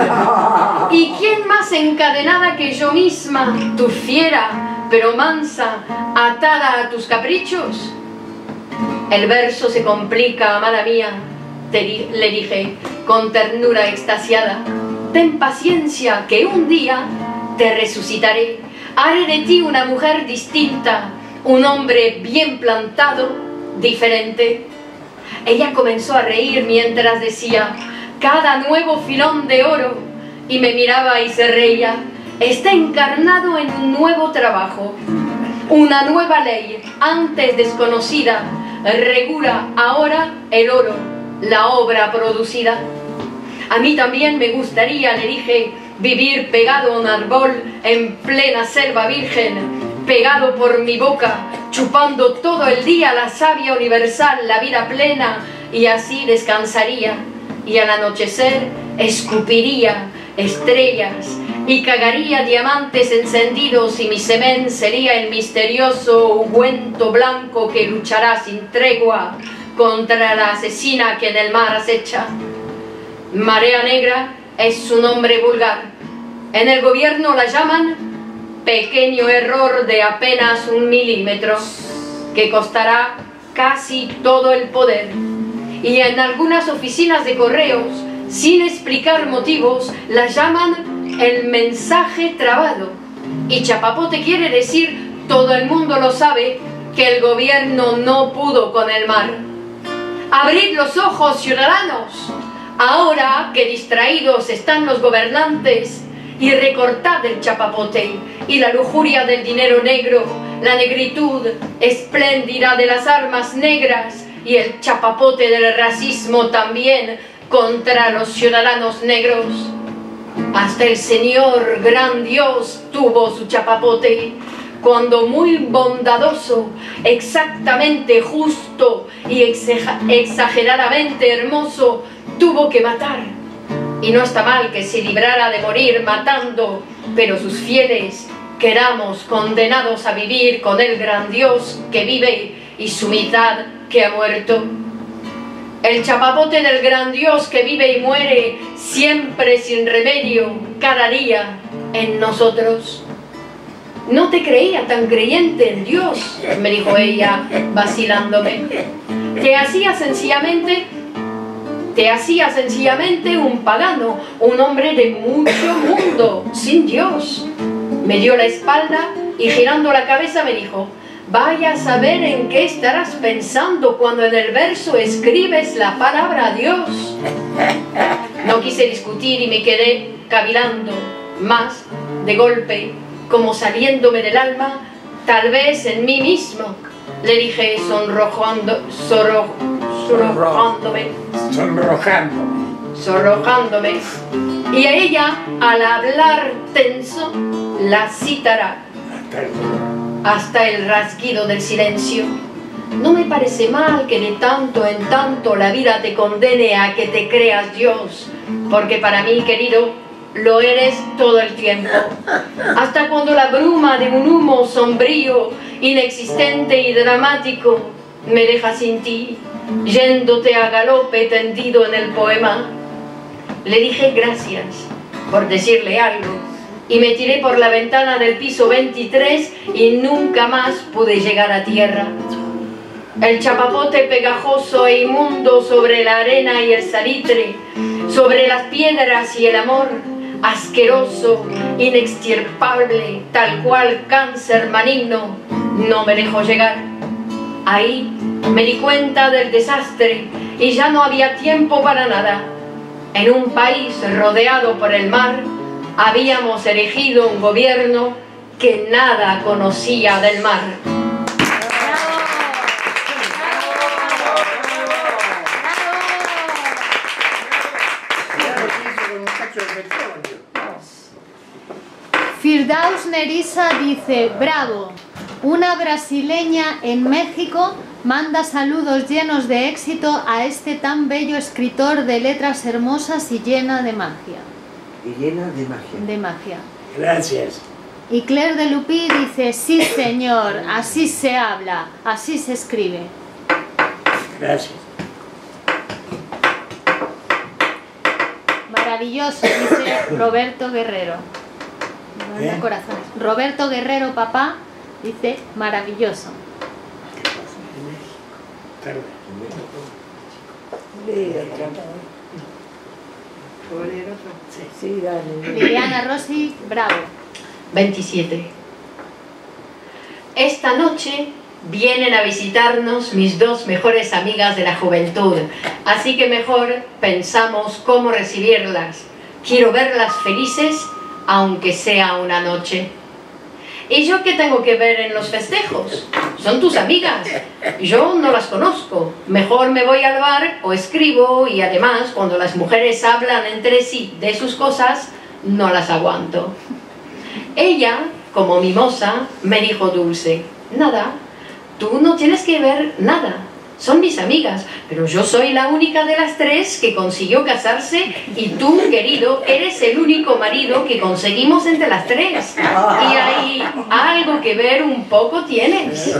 ¿Y quién más encadenada que yo misma, tu fiera, pero mansa, atada a tus caprichos? El verso se complica, amada mía, le dije, con ternura extasiada. Ten paciencia, que un día te resucitaré. Haré de ti una mujer distinta, un hombre bien plantado, diferente. Ella comenzó a reír mientras decía cada nuevo filón de oro y me miraba y se reía. Está encarnado en un nuevo trabajo. Una nueva ley, antes desconocida, regula ahora el oro, la obra producida. A mí también me gustaría, le dije, vivir pegado a un árbol en plena selva virgen, pegado por mi boca, chupando todo el día la savia universal, la vida plena, y así descansaría, y al anochecer escupiría estrellas y cagaría diamantes encendidos, y mi semen sería el misterioso ungüento blanco que luchará sin tregua contra la asesina que en el mar acecha. Marea Negra es su nombre vulgar. En el gobierno la llaman pequeño error de apenas 1 milímetro, que costará casi todo el poder. Y en algunas oficinas de correos, sin explicar motivos, la llaman el mensaje trabado. Y chapapote quiere decir, todo el mundo lo sabe, que el gobierno no pudo con el mar. Abrid los ojos, ciudadanos, ahora que distraídos están los gobernantes, y recortad el chapapote y la lujuria del dinero negro, la negritud espléndida de las armas negras y el chapapote del racismo también contra los ciudadanos negros. Hasta el Señor gran Dios tuvo su chapapote, cuando muy bondadoso, exactamente justo y exageradamente hermoso, tuvo que matar. Y no está mal que se librara de morir matando, pero sus fieles queramos condenados a vivir con el gran Dios que vive y su mitad que ha muerto. El chapapote del gran Dios que vive y muere siempre sin remedio, cada día en nosotros. No te creía tan creyente en Dios, me dijo ella vacilándome. Te hacía sencillamente un pagano, un hombre de mucho mundo, sin Dios. Me dio la espalda y girando la cabeza me dijo, vaya a saber en qué estarás pensando cuando en el verso escribes la palabra Dios. No quise discutir y me quedé cavilando, más de golpe, como saliéndome del alma, tal vez en mí mismo. Le dije sonrojándome. Y a ella, al hablar tenso, la citará hasta el rasguido del silencio. No me parece mal que de tanto en tanto la vida te condene a que te creas Dios, porque para mí, querido, lo eres todo el tiempo. Hasta cuando la bruma de un humo sombrío, inexistente y dramático, me deja sin ti, yéndote a galope tendido en el poema. Le dije gracias por decirle algo y me tiré por la ventana del piso 23 y nunca más pude llegar a tierra. El chapapote pegajoso e inmundo sobre la arena y el salitre, sobre las piedras y el amor, asqueroso, inextirpable, tal cual cáncer maligno, no me dejó llegar. Ahí me di cuenta del desastre y ya no había tiempo para nada. En un país rodeado por el mar, habíamos elegido un gobierno que nada conocía del mar. Firdaus Nerissa dice, bravo, una brasileña en México manda saludos llenos de éxito a este tan bello escritor de letras hermosas y llena de magia. Y llena de magia. De magia. Gracias. Y Claire de Lupí dice, sí señor, así se habla, así se escribe. Gracias. Maravilloso, dice Roberto Guerrero. Manda corazones. Roberto Guerrero, papá, dice maravilloso. Sí, dale. Liliana Rossi, bravo. 27. esta noche vienen a visitarnos mis dos mejores amigas de la juventud, así que mejor pensamos cómo recibirlas. Quiero verlas felices, aunque sea una noche. ¿Y yo qué tengo que ver en los festejos? Son tus amigas. Yo no las conozco. Mejor me voy al bar o escribo, y además, cuando las mujeres hablan entre sí de sus cosas, no las aguanto. Ella, como mimosa, me dijo dulce: nada, tú no tienes que ver nada. Son mis amigas, pero yo soy la única de las tres que consiguió casarse, y tú, querido, eres el único marido que conseguimos entre las tres. Y ahí algo que ver un poco tienes.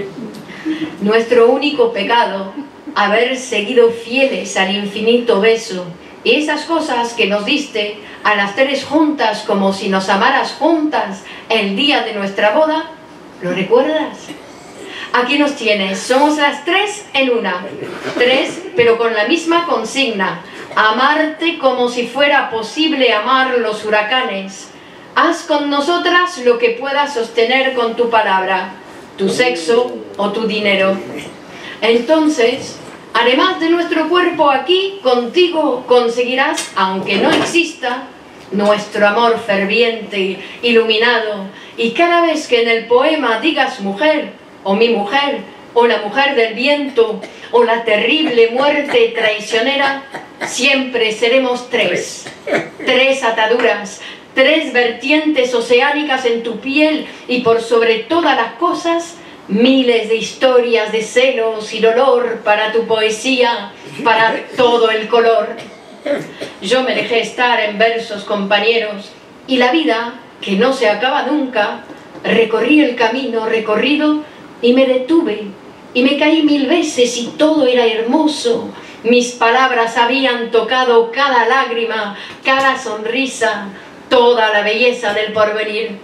Nuestro único pecado, haber seguido fieles al infinito beso, y esas cosas que nos diste a las tres juntas como si nos amaras juntas el día de nuestra boda, ¿lo recuerdas? Aquí nos tienes, somos las tres en una. Tres, pero con la misma consigna: amarte como si fuera posible amar los huracanes. Haz con nosotras lo que puedas sostener con tu palabra, tu sexo o tu dinero. Entonces, además de nuestro cuerpo aquí, contigo conseguirás, aunque no exista, nuestro amor ferviente, iluminado. Y cada vez que en el poema digas mujer, o mi mujer, o la mujer del viento, o la terrible muerte traicionera, siempre seremos tres. Tres ataduras, tres vertientes oceánicas en tu piel, y por sobre todas las cosas, miles de historias de celos y dolor para tu poesía, para todo el color. Yo me dejé estar en versos, compañeros, y la vida, que no se acaba nunca, recorrí el camino recorrido y me detuve, y me caí 1000 veces, y todo era hermoso. Mis palabras habían tocado cada lágrima, cada sonrisa, toda la belleza del porvenir.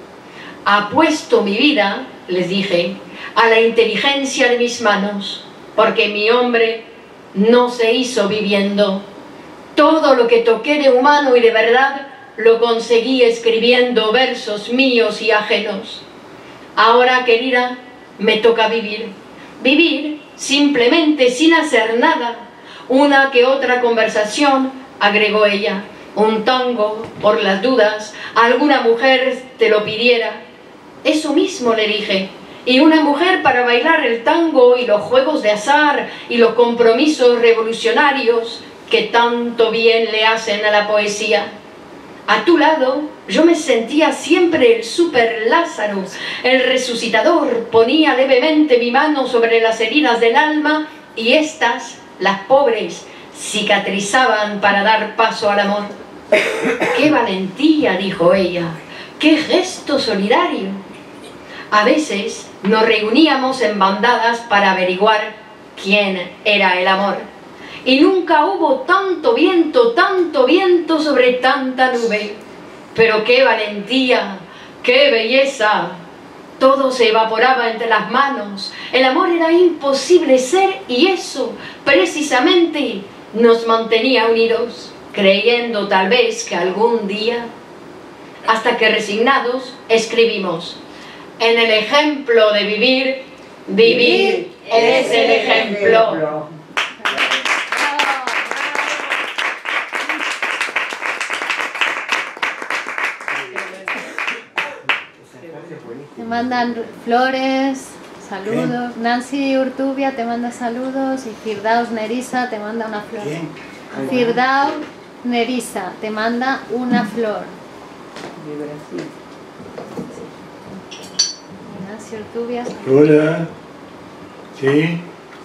Apuesto mi vida, les dije, a la inteligencia de mis manos, porque mi hombre no se hizo viviendo. Todo lo que toqué de humano y de verdad lo conseguí escribiendo versos míos y ajenos. Ahora, querida, me toca vivir. Vivir simplemente sin hacer nada. Una que otra conversación, agregó ella. Un tango, por las dudas, alguna mujer te lo pidiera. Eso mismo le dije. Y una mujer para bailar el tango y los juegos de azar y los compromisos revolucionarios que tanto bien le hacen a la poesía. A tu lado yo me sentía siempre el super Lázaro, el resucitador. Ponía levemente mi mano sobre las heridas del alma, y éstas, las pobres, cicatrizaban para dar paso al amor. ¡Qué valentía!, dijo ella. ¡Qué gesto solidario! A veces nos reuníamos en bandadas para averiguar quién era el amor. Y nunca hubo tanto viento sobre tanta nube. Pero qué valentía, qué belleza. Todo se evaporaba entre las manos. El amor era imposible ser, y eso precisamente nos mantenía unidos, creyendo tal vez que algún día, hasta que resignados escribimos: en el ejemplo de vivir, vivir es el ejemplo. Te mandan flores, saludos. Nancy Urtubia te manda saludos, y Firdaus Nerissa te manda una flor. Firdaus Nerissa te manda una flor. De Brasil. Nancy Urtubia. Hola. Sí.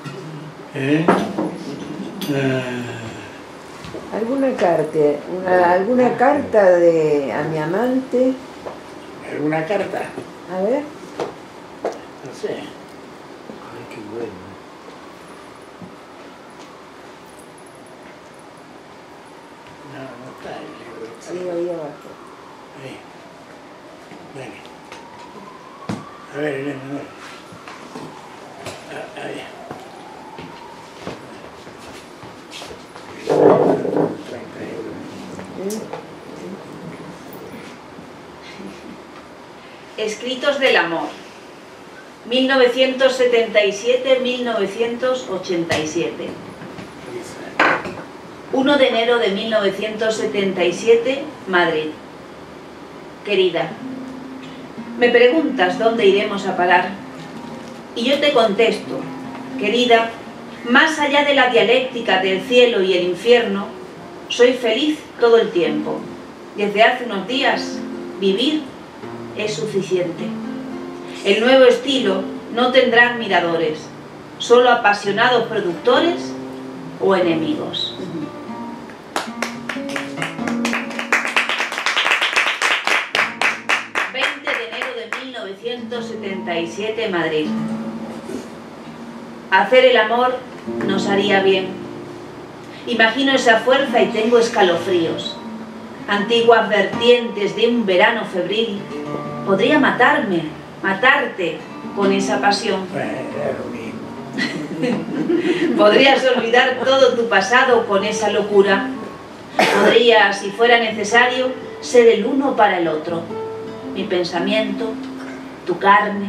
¿Alguna carta a mi amante? ¿Alguna carta? A ver. No sé. Ay, qué bueno. No está el libro. Sí, ahí abajo. Ahí. Dale. A ver, Elena, a ver. Ahí. €30. Escritos del amor. 1977-1987. 1 de enero de 1977, Madrid. Querida, me preguntas dónde iremos a parar. Y yo te contesto, querida, más allá de la dialéctica del cielo y el infierno, soy feliz todo el tiempo. Desde hace unos días, vivir es suficiente. El nuevo estilo no tendrá admiradores, solo apasionados productores o enemigos. De enero de 1977, Madrid. Hacer el amor nos haría bien. Imagino esa fuerza y tengo escalofríos. Antiguas vertientes de un verano febril. Podría matarme, matarte con esa pasión. Podrías olvidar todo tu pasado con esa locura. Podrías, si fuera necesario, ser el uno para el otro. Mi pensamiento, tu carne,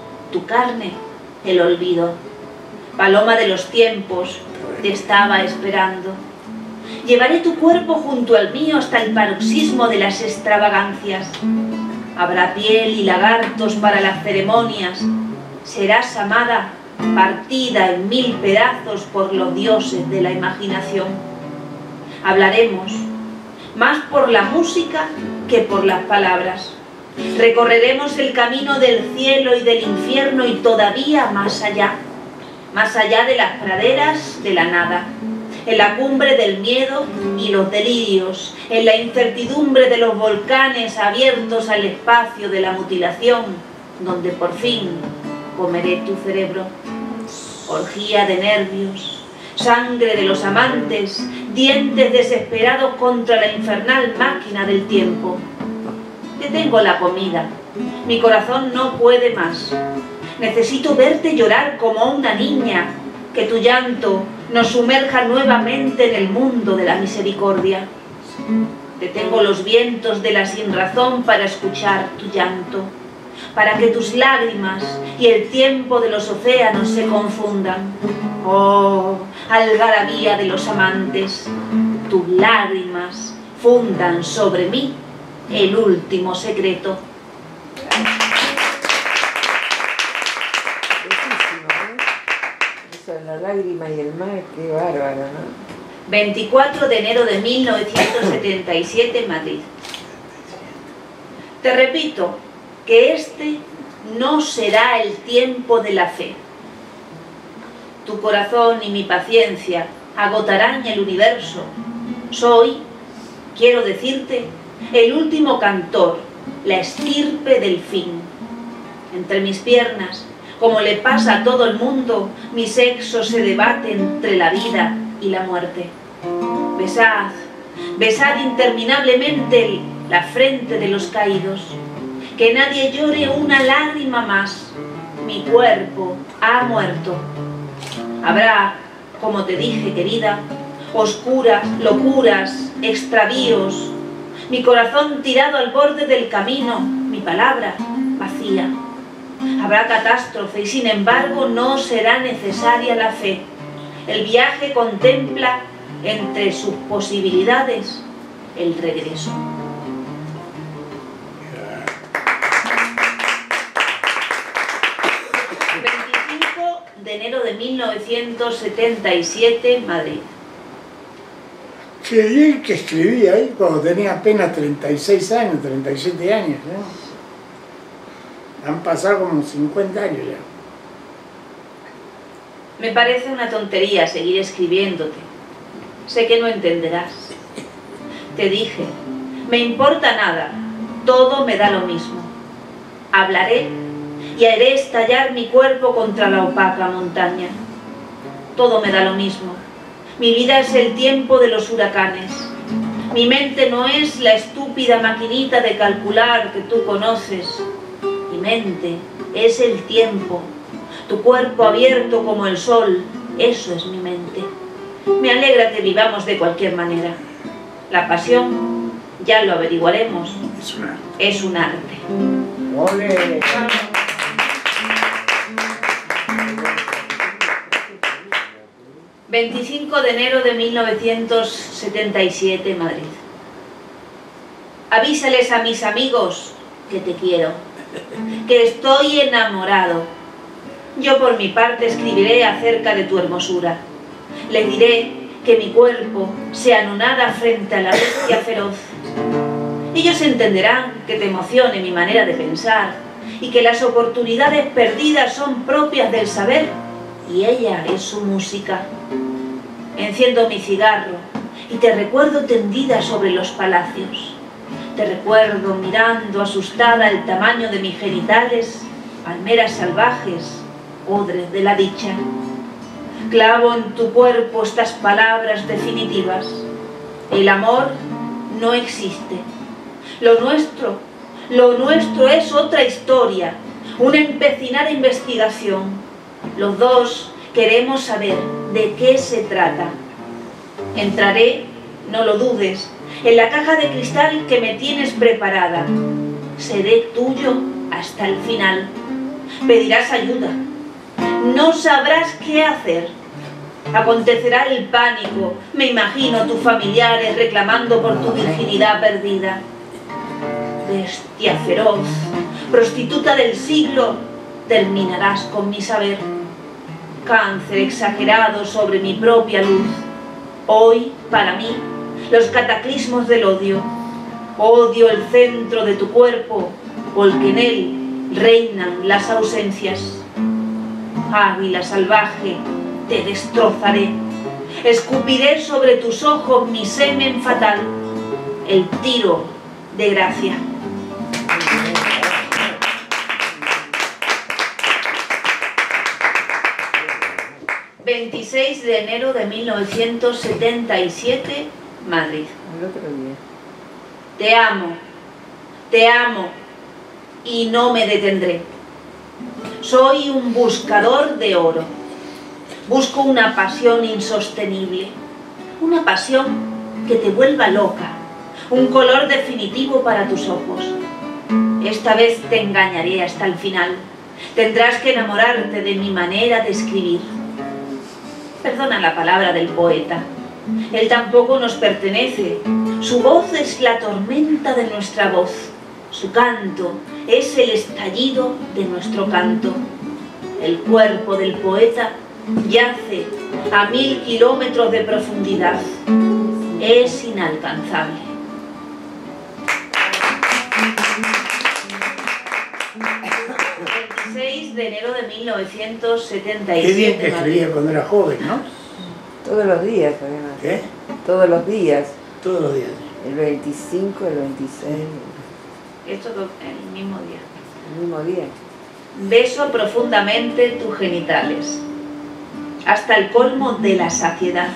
el olvido. Paloma de los tiempos, te estaba esperando. Llevaré tu cuerpo junto al mío hasta el paroxismo de las extravagancias. Habrá piel y lagartos para las ceremonias. Serás amada, partida en 1000 pedazos por los dioses de la imaginación. Hablaremos, más por la música que por las palabras. Recorreremos el camino del cielo y del infierno y todavía más allá de las praderas de la nada, en la cumbre del miedo y los delirios, en la incertidumbre de los volcanes abiertos al espacio de la mutilación, donde por fin comeré tu cerebro. Orgía de nervios, sangre de los amantes, dientes desesperados contra la infernal máquina del tiempo. Detengo la comida, mi corazón no puede más. Necesito verte llorar como una niña, que tu llanto nos sumerja nuevamente en el mundo de la misericordia. Detengo los vientos de la sinrazón para escuchar tu llanto, para que tus lágrimas y el tiempo de los océanos se confundan. Oh, algarabía de los amantes, tus lágrimas fundan sobre mí el último secreto. Eso de la lágrima y el mar, qué bárbaro, ¿no? 24 de enero de 1977, Madrid. Te repito que este no será el tiempo de la fe. Tu corazón y mi paciencia agotarán el universo. Soy, quiero decirte, el último cantor, la estirpe del fin. Entre mis piernas, como le pasa a todo el mundo, mi sexo se debate entre la vida y la muerte. Besad, besad interminablemente la frente de los caídos. Que nadie llore una lágrima más. Mi cuerpo ha muerto. Habrá, como te dije, querida, oscuras, locuras, extravíos. Mi corazón tirado al borde del camino, mi palabra vacía. Habrá catástrofe y sin embargo no será necesaria la fe. El viaje contempla entre sus posibilidades el regreso. De enero de 1977, Madrid. Qué bien que escribí ahí cuando tenía apenas 36 años, 37 años, ¿no? Han pasado como 50 años ya. Me parece una tontería seguir escribiéndote. Sé que no entenderás. Te dije, me importa nada, todo me da lo mismo. Hablaré y haré estallar mi cuerpo contra la opaca montaña. Todo me da lo mismo. Mi vida es el tiempo de los huracanes. Mi mente no es la estúpida maquinita de calcular que tú conoces. Mi mente es el tiempo. Tu cuerpo abierto como el sol, eso es mi mente. Me alegra que vivamos de cualquier manera. La pasión, ya lo averiguaremos, es un arte. ¡Ole! 25 de enero de 1977, Madrid. Avísales a mis amigos que te quiero, que estoy enamorado. Yo por mi parte escribiré acerca de tu hermosura. Les diré que mi cuerpo se anonada frente a la bestia feroz. Ellos entenderán que te emocione mi manera de pensar y que las oportunidades perdidas son propias del saber y ella es su música. Enciendo mi cigarro y te recuerdo tendida sobre los palacios. Te recuerdo mirando asustada el tamaño de mis genitales, palmeras salvajes, odres de la dicha. Clavo en tu cuerpo estas palabras definitivas. El amor no existe. Lo nuestro es otra historia, una empecinada investigación. Los dos queremos saber de qué se trata. Entraré, no lo dudes, en la caja de cristal que me tienes preparada. Seré tuyo hasta el final. Pedirás ayuda. No sabrás qué hacer. Acontecerá el pánico. Me imagino tus familiares reclamando por tu virginidad perdida. Bestia feroz, prostituta del siglo, terminarás con mi saber. Cáncer exagerado sobre mi propia luz. Hoy, para mí, los cataclismos del odio. Odio el centro de tu cuerpo, porque en él reinan las ausencias. Águila salvaje, te destrozaré. Escupiré sobre tus ojos mi semen fatal, el tiro de gracia. ...26 de enero de 1977, Madrid. El otro día. Te amo, y no me detendré. Soy un buscador de oro. Busco una pasión insostenible, una pasión que te vuelva loca, un color definitivo para tus ojos. Esta vez te engañaré hasta el final. Tendrás que enamorarte de mi manera de escribir. Perdona la palabra del poeta. Él tampoco nos pertenece. Su voz es la tormenta de nuestra voz. Su canto es el estallido de nuestro canto. El cuerpo del poeta yace a 1000 kilómetros de profundidad. Es inalcanzable. El 26 de enero de 1977. Qué bien que escribía cuando era joven, ¿no? Todos los días, además. ¿Qué? Todos los días. Todos los días. El 25, el 26. Esto el mismo día. El mismo día. Beso profundamente tus genitales, hasta el colmo de la saciedad.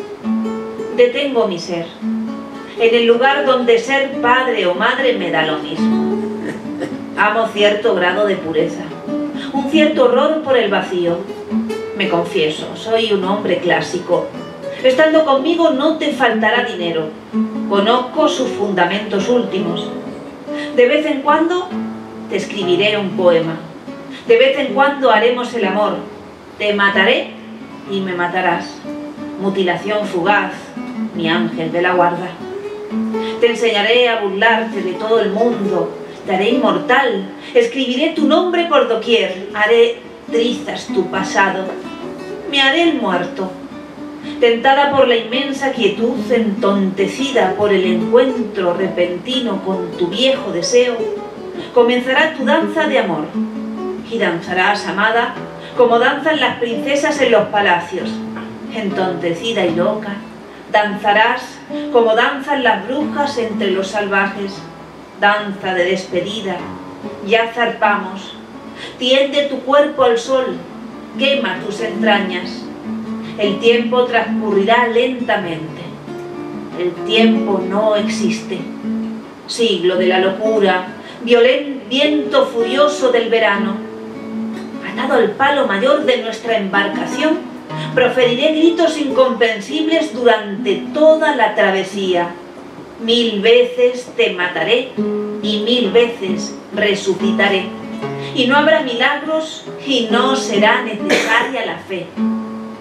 Detengo mi ser, en el lugar donde ser padre o madre me da lo mismo. Amo cierto grado de pureza, un cierto horror por el vacío. Me confieso, soy un hombre clásico. Estando conmigo no te faltará dinero. Conozco sus fundamentos últimos. De vez en cuando te escribiré un poema. De vez en cuando haremos el amor. Te mataré y me matarás. Mutilación fugaz, mi ángel de la guarda. Te enseñaré a burlarte de todo el mundo. Te haré inmortal. Escribiré tu nombre por doquier. Haré trizas tu pasado. Me haré el muerto. Tentada por la inmensa quietud, entontecida por el encuentro repentino con tu viejo deseo, comenzará tu danza de amor. Y danzarás, amada, como danzan las princesas en los palacios. Entontecida y loca, danzarás como danzan las brujas entre los salvajes. Danza de despedida, ya zarpamos. Tiende tu cuerpo al sol, quema tus entrañas. El tiempo transcurrirá lentamente. El tiempo no existe. Siglo de la locura, viento furioso del verano. Atado al palo mayor de nuestra embarcación, proferiré gritos incomprensibles durante toda la travesía. 1000 veces te mataré y 1000 veces resucitaré. Y no habrá milagros y no será necesaria la fe.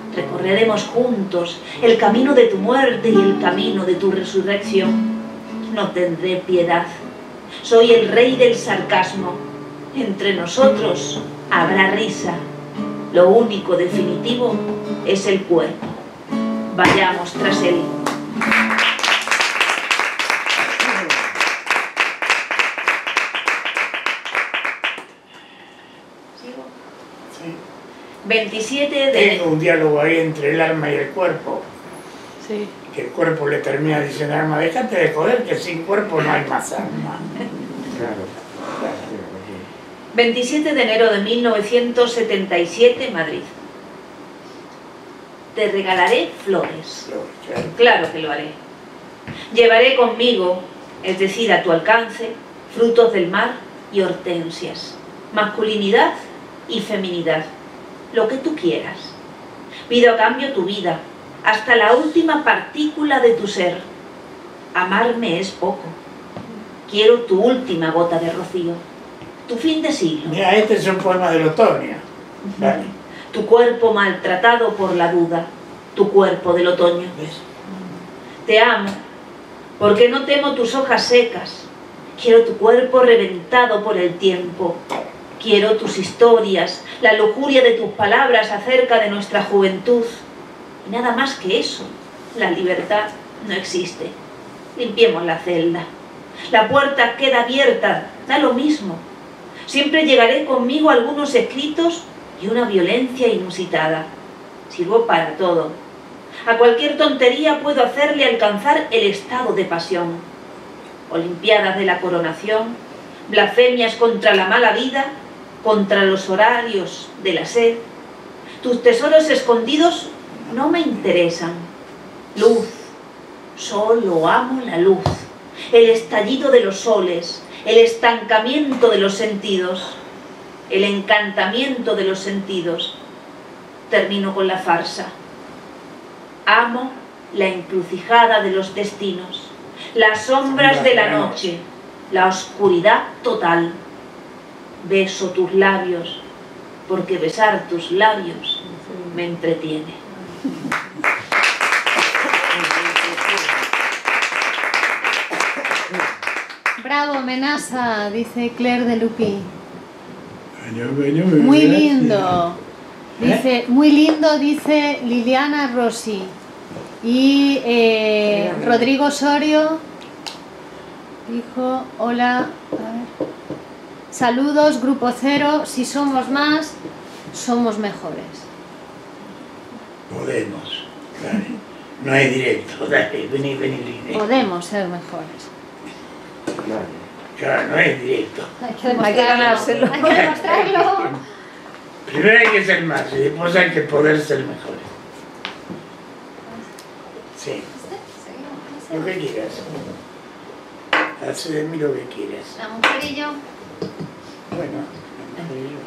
Recorreremos juntos el camino de tu muerte y el camino de tu resurrección. No tendré piedad. Soy el rey del sarcasmo. Entre nosotros habrá risa. Lo único definitivo es el cuerpo. Vayamos tras él. ¿Sigo? Sí. 27 de... Tengo un diálogo ahí entre el alma y el cuerpo. Sí. Que el cuerpo le termina diciendo al alma, déjate de joder que sin cuerpo no hay más alma. Claro. 27 de enero de 1977, Madrid. Te regalaré flores. Claro que lo haré. Llevaré conmigo, es decir, a tu alcance, frutos del mar y hortensias. Masculinidad y feminidad. Lo que tú quieras. Pido a cambio tu vida, hasta la última partícula de tu ser. Amarme es poco. Quiero tu última gota de rocío. Tu fin de siglo. Mira, este es un poema del otoño. Vale. Tu cuerpo maltratado por la duda. Tu cuerpo del otoño. ¿Ves? Te amo, porque no temo tus hojas secas. Quiero tu cuerpo reventado por el tiempo. Quiero tus historias, la lujuria de tus palabras acerca de nuestra juventud. Y nada más que eso. La libertad no existe. Limpiemos la celda. La puerta queda abierta, da lo mismo. Siempre llegaré conmigo algunos escritos y una violencia inusitada. Sirvo para todo. A cualquier tontería puedo hacerle alcanzar el estado de pasión. Olimpiadas de la coronación, blasfemias contra la mala vida, contra los horarios de la sed. Tus tesoros escondidos no me interesan. Luz, solo amo la luz. El estallido de los soles, el estancamiento de los sentidos, el encantamiento de los sentidos. Termino con la farsa. Amo la encrucijada de los destinos, las sombras de la noche, la oscuridad total. Beso tus labios, porque besar tus labios me entretiene. Bravo, Menasa, dice Claire de Lupi. Muy Muy lindo. Dice, muy lindo, dice Liliana Rossi. Y Rodrigo Osorio dijo, hola, a ver. Saludos, Grupo Cero, si somos más, somos mejores. Podemos, dale. No es directo, dale, vení, vení. Podemos ser mejores. Claro, no es directo. Hay que ganárselo. Hay que demostrarlo. Primero hay que ser más y después hay que poder ser mejores. Sí. Lo que quieras. Haz de mí lo que quieras. La mujer y yo. Bueno, la mujer y yo.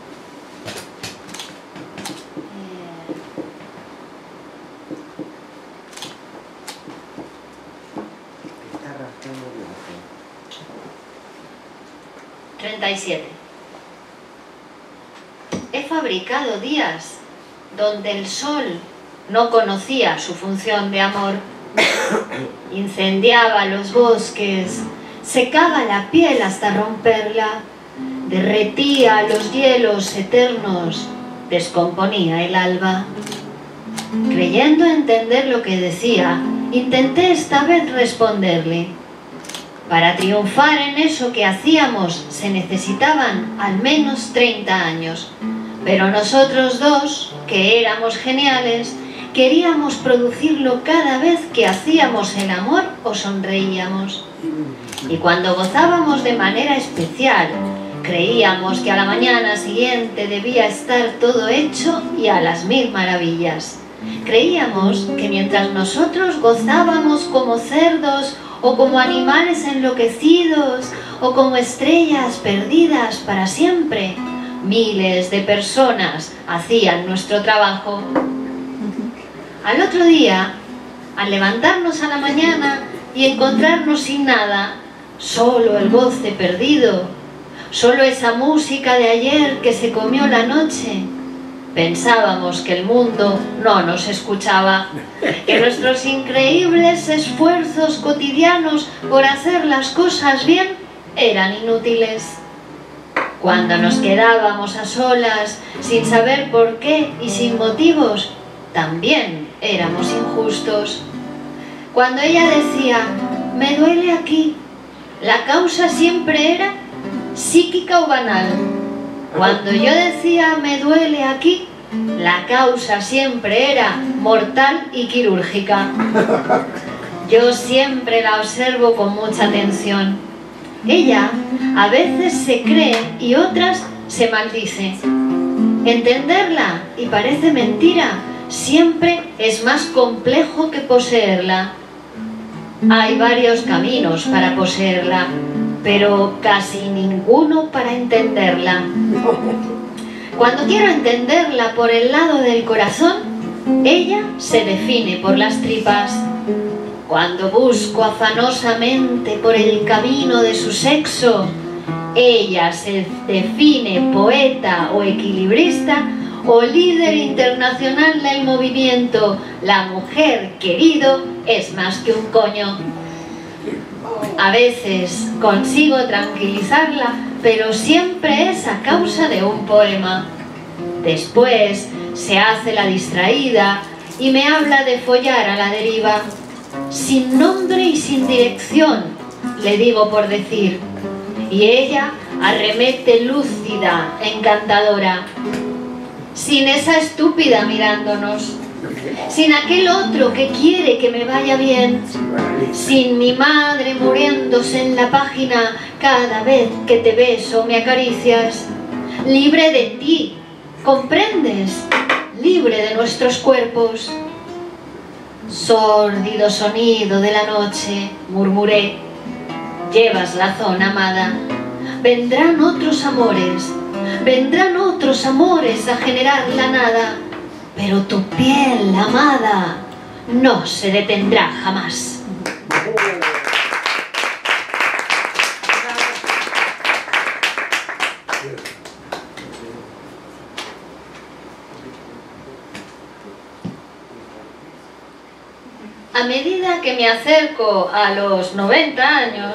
37. He fabricado días donde el sol no conocía su función de amor. Incendiaba los bosques, secaba la piel hasta romperla, derretía los hielos eternos, descomponía el alba. Creyendo entender lo que decía, intenté esta vez responderle. Para triunfar en eso que hacíamos se necesitaban al menos 30 años, pero nosotros dos, que éramos geniales, queríamos producirlo cada vez que hacíamos el amor o sonreíamos. Y cuando gozábamos de manera especial, creíamos que a la mañana siguiente debía estar todo hecho y a las 1000 maravillas. Creíamos que mientras nosotros gozábamos como cerdos o como animales enloquecidos o como estrellas perdidas para siempre, miles de personas hacían nuestro trabajo. Al otro día, al levantarnos a la mañana y encontrarnos sin nada, solo el goce perdido, solo esa música de ayer que se comió la noche, Pensábamos que el mundo no nos escuchaba, que nuestros increíbles esfuerzos cotidianos por hacer las cosas bien eran inútiles. Cuando nos quedábamos a solas, sin saber por qué y sin motivos, también éramos injustos. Cuando ella decía, me duele aquí, la causa siempre era psíquica o banal. Cuando yo decía, me duele aquí, la causa siempre era mortal y quirúrgica. Yo siempre la observo con mucha atención. Ella a veces se cree y otras se maldice. Entenderla, y parece mentira, siempre es más complejo que poseerla. Hay varios caminos para poseerla, pero casi ninguno para entenderla. Cuando quiero entenderla por el lado del corazón, ella se define por las tripas. Cuando busco afanosamente por el camino de su sexo, ella se define poeta o equilibrista o líder internacional del movimiento La mujer querido es más que un coño. A veces consigo tranquilizarla, pero siempre es a causa de un poema. Después se hace la distraída y me habla de follar a la deriva. Sin nombre y sin dirección, le digo por decir. Y ella arremete lúcida, encantadora. Sin esa estúpida mirándonos. Sin aquel otro que quiere que me vaya bien. Sin mi madre muriéndose en la página cada vez que te beso, me acaricias. Libre de ti, ¿comprendes? Libre de nuestros cuerpos. Sórdido sonido de la noche, murmuré. Llevas razón, amada. Vendrán otros amores a generar la nada. Pero tu piel, amada, no se detendrá jamás. A medida que me acerco a los 90 años,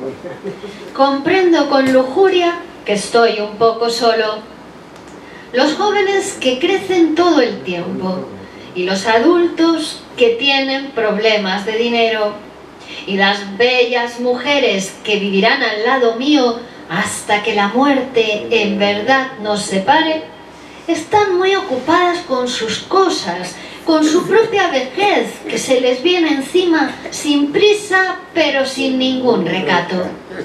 comprendo con lujuria que estoy un poco solo. Los jóvenes que crecen todo el tiempo y los adultos que tienen problemas de dinero y las bellas mujeres que vivirán al lado mío hasta que la muerte en verdad nos separe, están muy ocupadas con sus cosas, con su propia vejez que se les viene encima sin prisa pero sin ningún recato.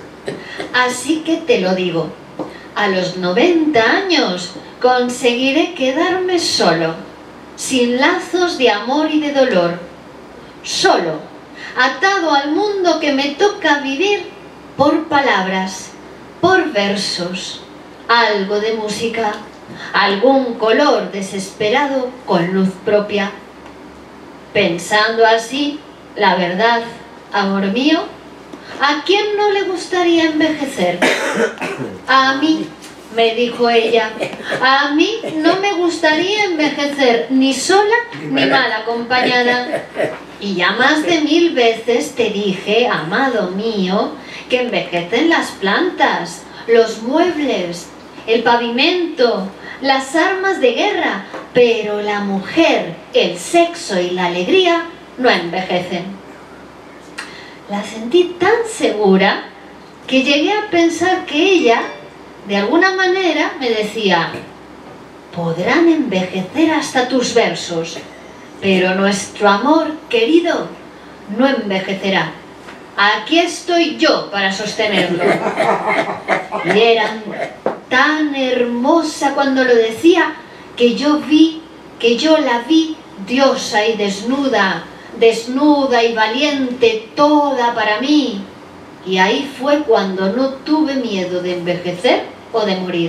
Así que te lo digo, a los 90 años conseguiré quedarme solo, sin lazos de amor y de dolor, solo, atado al mundo que me toca vivir por palabras, por versos, algo de música, algún color desesperado con luz propia. Pensando así, la verdad, amor mío, ¿a quién no le gustaría envejecer? A mí, me dijo ella, a mí no me gustaría envejecer ni sola ni mal acompañada. Y ya más de 1000 veces te dije, amado mío, que envejecen las plantas, los muebles, el pavimento, las armas de guerra, pero la mujer, el sexo y la alegría no envejecen. La sentí tan segura que llegué a pensar que ella, de alguna manera, me decía, podrán envejecer hasta tus versos, pero nuestro amor querido no envejecerá. Aquí estoy yo para sostenerlo. Y era tan hermosa cuando lo decía que yo la vi diosa y desnuda, desnuda y valiente toda para mí. Y ahí fue cuando no tuve miedo de envejecer o de morir.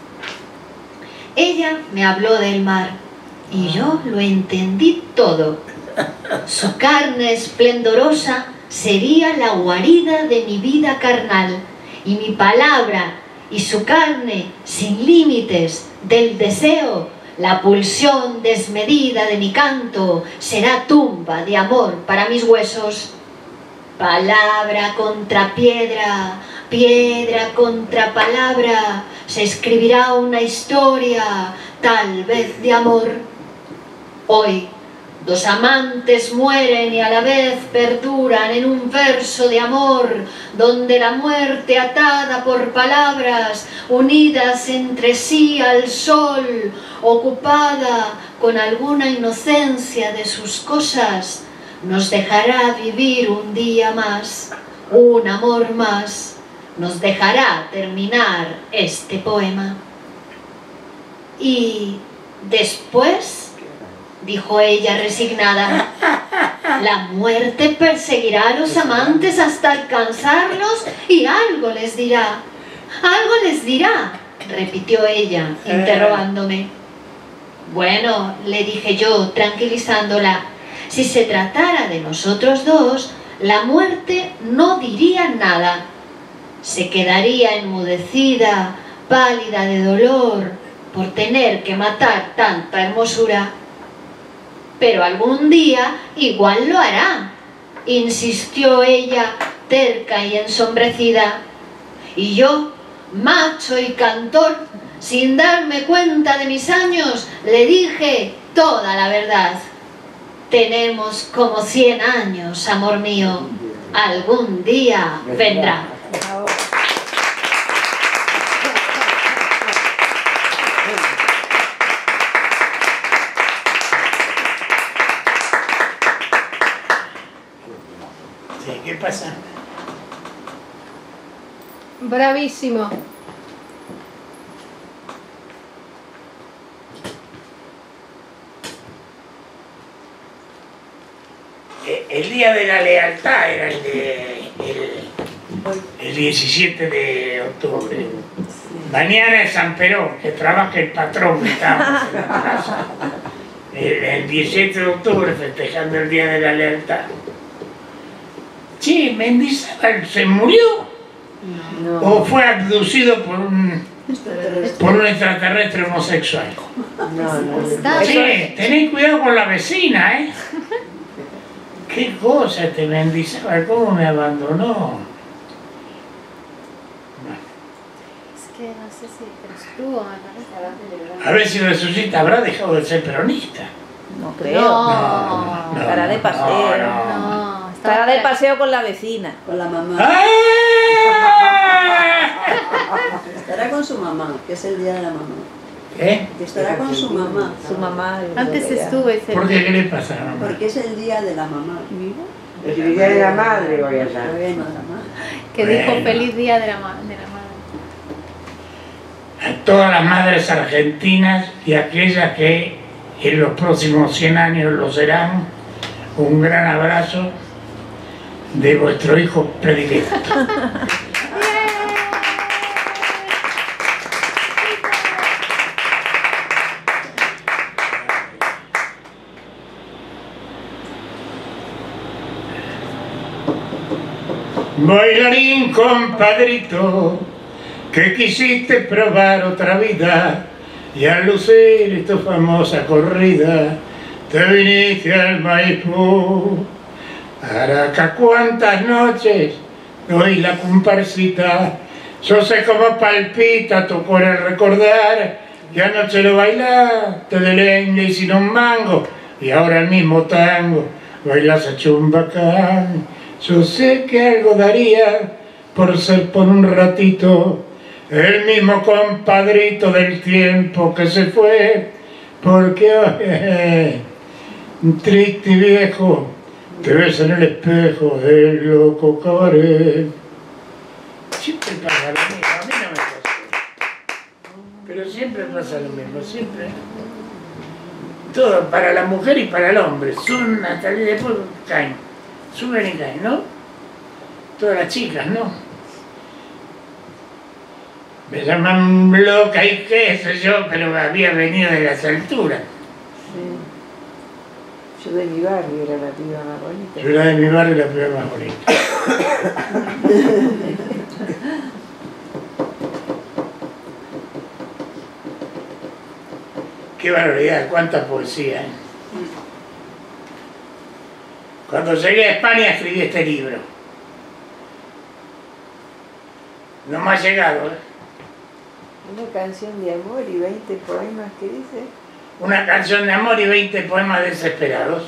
Ella me habló del mar y yo lo entendí todo. Su carne esplendorosa sería la guarida de mi vida carnal y mi palabra y su carne sin límites del deseo La pulsión desmedida de mi canto será tumba de amor para mis huesos. Palabra contra piedra, piedra contra palabra, se escribirá una historia, tal vez de amor. Hoy, dos amantes mueren y a la vez perduran en un verso de amor, donde la muerte atada por palabras, unidas entre sí al sol, ocupada con alguna inocencia de sus cosas, nos dejará vivir un día más, un amor más, nos dejará terminar este poema. Y después, dijo ella resignada, la muerte perseguirá a los amantes hasta alcanzarlos y algo les dirá, repitió ella, interrogándome. Bueno, le dije yo, tranquilizándola, si se tratara de nosotros dos, la muerte no diría nada. Se quedaría enmudecida, pálida de dolor, por tener que matar tanta hermosura. Pero algún día igual lo hará, insistió ella, terca y ensombrecida. Y yo, macho y cantor, sin darme cuenta de mis años, le dije toda la verdad. Tenemos como 100 años, amor mío, algún día vendrá. Sí, ¿qué pasa? Bravísimo. El día de la lealtad era el 17 de octubre. Mañana es San Perón, que trabaja el patrón que estamos en la plaza. El 17 de octubre festejando el día de la lealtad. Che, ¿Mendizábal se murió? No. ¿O fue abducido por un extraterrestre homosexual? No. Sí, tenés cuidado con la vecina, ¿eh? Qué cosa este Mendizábal, ¿cómo me abandonó? Es que no sé si estuvo, A ver si resucita, habrá dejado de ser peronista. No creo. No. Estará de paseo. No, Estará de paseo con la vecina. Con la mamá. ¡Ah! Estará con su mamá, que es el día de la mamá. ¿Qué? Que estará con su mamá. Su mamá. Antes estuvo ese. ¿Por qué? ¿Qué le pasa a la mamá? Porque es el día de la mamá. El día de la madre voy a dar. Bueno, de la mamá. Que dijo Bueno. feliz día de la madre. A todas las madres argentinas y aquellas que en los próximos 100 años lo serán, un gran abrazo de vuestro hijo predilecto. Bailarín compadrito, que quisiste probar otra vida y al lucir tu famosa corrida te viniste al Maipú. Araca, cuántas noches doy la comparsita, yo sé cómo palpita tu cuerpo al recordar que anoche lo bailaste de leña y sin un mango y ahora el mismo tango bailas hecho un bacán. Yo sé que algo daría por ser por un ratito el mismo compadrito del tiempo que se fue, porque un triste y viejo te ves en el espejo del loco cabaret. Siempre pasa lo mismo, a mí no me pasa. Pero siempre pasa lo mismo, siempre. Todo, para la mujer y para el hombre, suben hasta el día después caen, suben y caen, ¿no? Todas las chicas, ¿no? Me llaman loca y qué sé yo, pero había venido de las alturas. Sí. Yo de mi barrio era la piba más bonita. Yo era de mi barrio la piba más bonita. Qué barbaridad, cuánta poesía, ¿eh? Cuando llegué a España escribí este libro. No me ha llegado, ¿eh? Una canción de amor y 20 poemas, ¿qué dice? Una canción de amor y 20 poemas desesperados.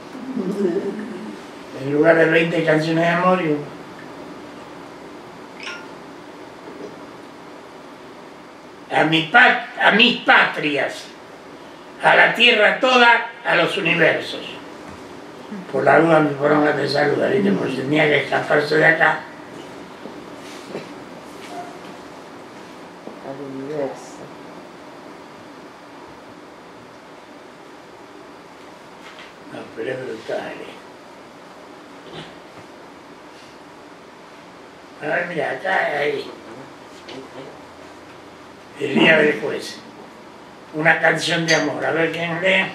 En lugar de 20 canciones de amor y a mis patrias, a la tierra toda, a los universos. Por la duda mi poronga te saluda, ¿viste? Por si tenía que escaparse de acá. Al universo. No, pero es brutal, A ver, mira, acá, ahí. El día del juez. Una canción de amor. A ver quién lee.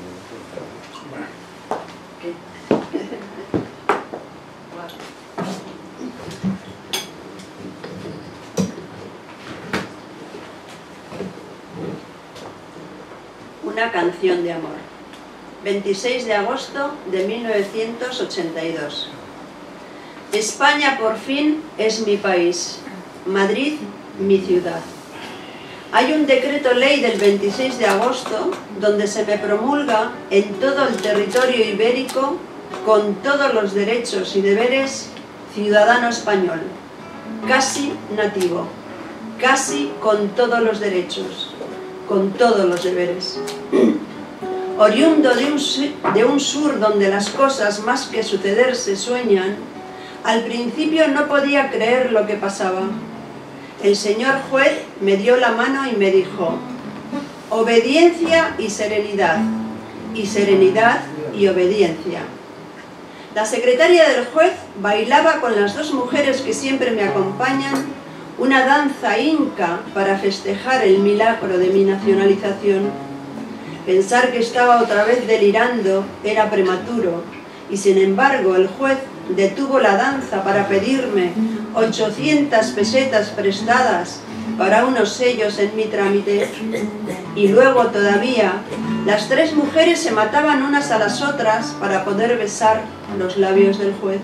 Una canción de amor. 26 de agosto de 1982. España por fin es mi país. Madrid, mi ciudad. Hay un decreto ley del 26 de agosto donde se me promulga en todo el territorio ibérico, con todos los derechos y deberes, ciudadano español, casi nativo, casi con todos los derechos, con todos los deberes. Oriundo de un sur donde las cosas más que sucederse sueñan, al principio no podía creer lo que pasaba. El señor juez me dio la mano y me dijo: obediencia y serenidad y obediencia. La secretaria del juez bailaba con las dos mujeres que siempre me acompañan una danza inca para festejar el milagro de mi nacionalización. Pensar que estaba otra vez delirando era prematuro, y sin embargo el juez detuvo la danza para pedirme 800 pesetas prestadas para unos sellos en mi trámite. Y luego todavía las tres mujeres se mataban unas a las otras para poder besar los labios del juez.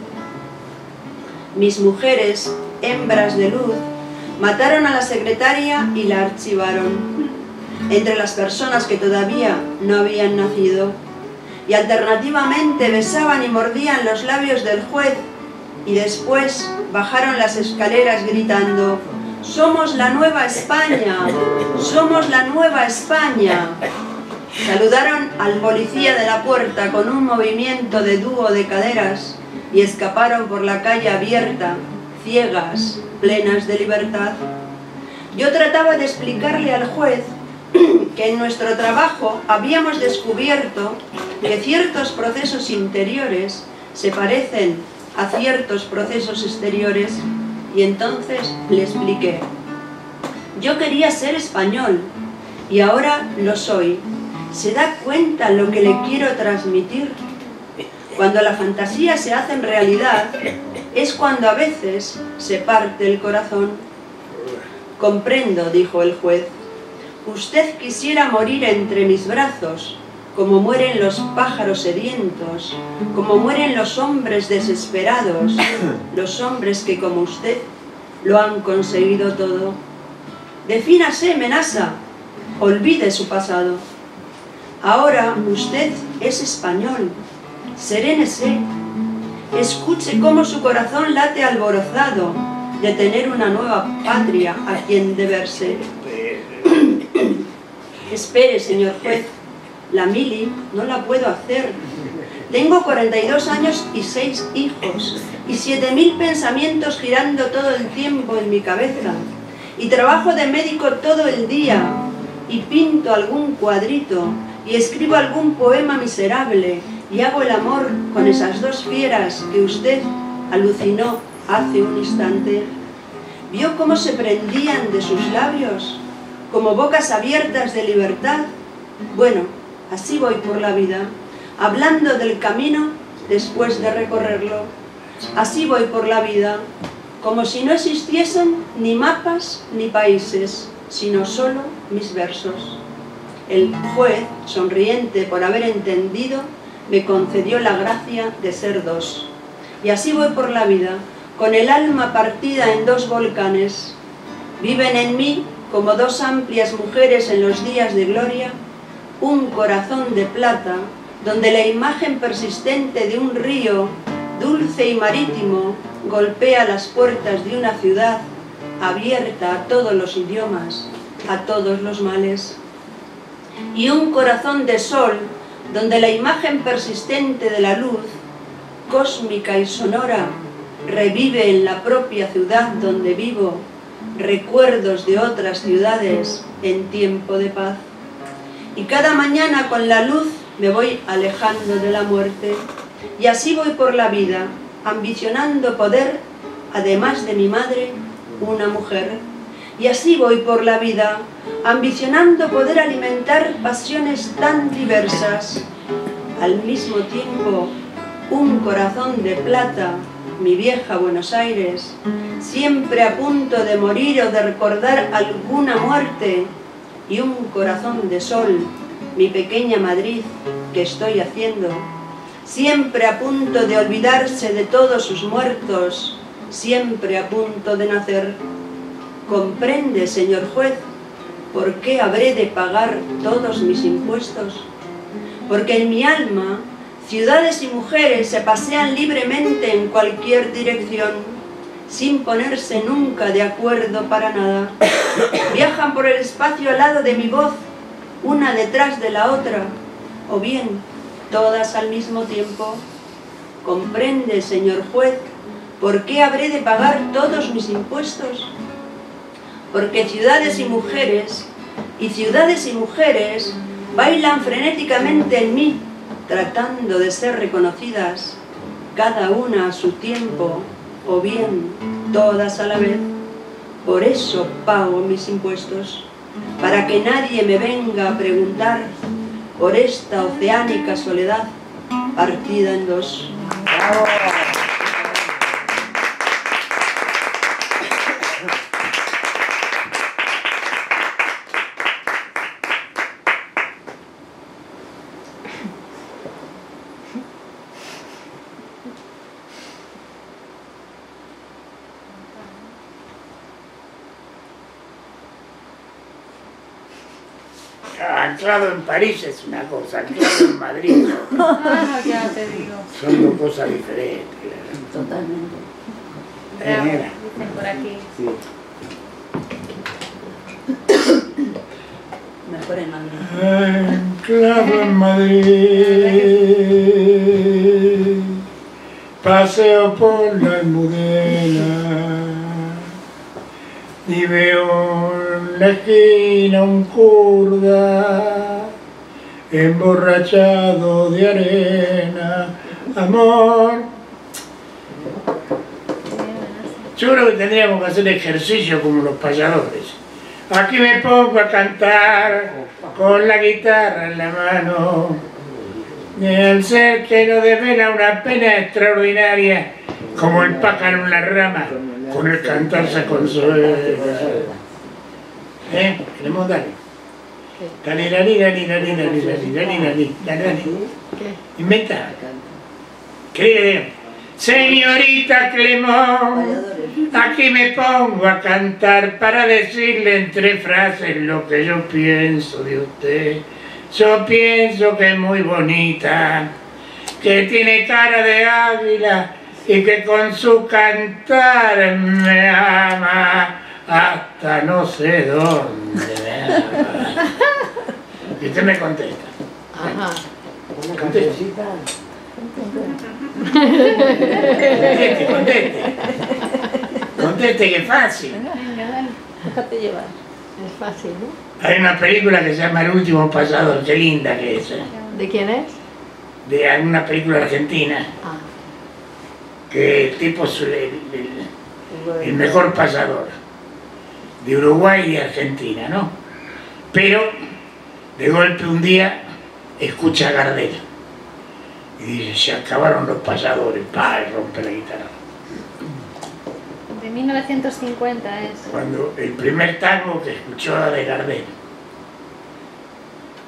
Mis mujeres, hembras de luz, mataron a la secretaria y la archivaron entre las personas que todavía no habían nacido, y alternativamente besaban y mordían los labios del juez, y después bajaron las escaleras gritando: ¡somos la nueva España! ¡Somos la nueva España! Saludaron al policía de la puerta con un movimiento de dúo de caderas y escaparon por la calle abierta, ciegas, plenas de libertad. Yo trataba de explicarle al juez que en nuestro trabajo habíamos descubierto que ciertos procesos interiores se parecen a ciertos procesos exteriores, y entonces le expliqué: yo quería ser español y ahora lo soy. ¿Se da cuenta lo que le quiero transmitir? Cuando la fantasía se hace en realidad es cuando a veces se parte el corazón. Comprendo, dijo el juez. Usted quisiera morir entre mis brazos, como mueren los pájaros sedientos, como mueren los hombres desesperados, los hombres que como usted lo han conseguido todo. Defínase, Menasa, olvide su pasado. Ahora usted es español, serénese, escuche cómo su corazón late alborozado de tener una nueva patria a quien deberse. Espere, señor juez, la mili no la puedo hacer. Tengo 42 años y 6 hijos, y 7000 pensamientos girando todo el tiempo en mi cabeza, y trabajo de médico todo el día, y pinto algún cuadrito, y escribo algún poema miserable, y hago el amor con esas dos fieras que usted alucinó hace un instante. ¿Vio cómo se prendían de sus labios, como bocas abiertas de libertad? Bueno, así voy por la vida, hablando del camino después de recorrerlo. Así voy por la vida, como si no existiesen ni mapas ni países, sino solo mis versos. El juez, sonriente por haber entendido, me concedió la gracia de ser dos. Y así voy por la vida, con el alma partida en dos volcanes. Viven en mí, como dos amplias mujeres en los días de gloria, un corazón de plata, donde la imagen persistente de un río, dulce y marítimo, golpea las puertas de una ciudad abierta a todos los idiomas, a todos los males. Y un corazón de sol, donde la imagen persistente de la luz, cósmica y sonora, revive en la propia ciudad donde vivo recuerdos de otras ciudades en tiempo de paz. Y cada mañana con la luz me voy alejando de la muerte, y así voy por la vida, ambicionando poder, además de mi madre, una mujer. Y así voy por la vida, ambicionando poder alimentar pasiones tan diversas. Al mismo tiempo, un corazón de plata, mi vieja Buenos Aires, siempre a punto de morir o de recordar alguna muerte, y un corazón de sol, mi pequeña Madrid, que estoy haciendo, siempre a punto de olvidarse de todos sus muertos, siempre a punto de nacer. ¿Comprende, señor juez, por qué habré de pagar todos mis impuestos? Porque en mi alma, ciudades y mujeres se pasean libremente en cualquier dirección, sin ponerse nunca de acuerdo para nada. Viajan por el espacio al lado de mi voz, una detrás de la otra, o bien todas al mismo tiempo. ¿Comprende, señor juez, por qué habré de pagar todos mis impuestos? Porque ciudades y mujeres bailan frenéticamente en mí, tratando de ser reconocidas, cada una a su tiempo, o bien todas a la vez. Por eso pago mis impuestos, para que nadie me venga a preguntar por esta oceánica soledad partida en dos. ¡Bravo! Anclado en París es una cosa, anclado en Madrid ya te digo. son dos cosas diferentes. Totalmente. Bravo, dicen por aquí. Sí. Mejor en Madrid. Anclado en Madrid, paseo por la Almudena y veo en la esquina un kurda emborrachado de arena, amor. Yo creo que tendríamos que hacer ejercicio como los payadores. Aquí me pongo a cantar con la guitarra en la mano, y el ser que no devela una pena extraordinaria, como el pájaro en la rama, con el cantar se consuela. Queremos darle. Dale, dale, dale, dale, dale, dale, dale. Inventa. ¿Qué? Señorita Clemón, aquí me pongo a cantar para decirle entre frases lo que yo pienso de usted. Yo pienso que es muy bonita, que tiene cara de águila y que con su cantar me ama hasta no sé dónde me ama. Y usted me contesta. Ajá. Conteste. Conteste que es fácil. Venga, dale, déjate llevar. Es fácil, ¿no? Hay una película que se llama El último pasador, qué linda que es. ¿De quién es? De una película argentina. Ah. Que el tipo es el mejor pasador de Uruguay y Argentina, ¿no? Pero de golpe un día escucha a Gardel y dice, se acabaron los pasadores, pa, y rompe la guitarra. De 1950 es. Cuando el primer tango que escuchó era de Gardel.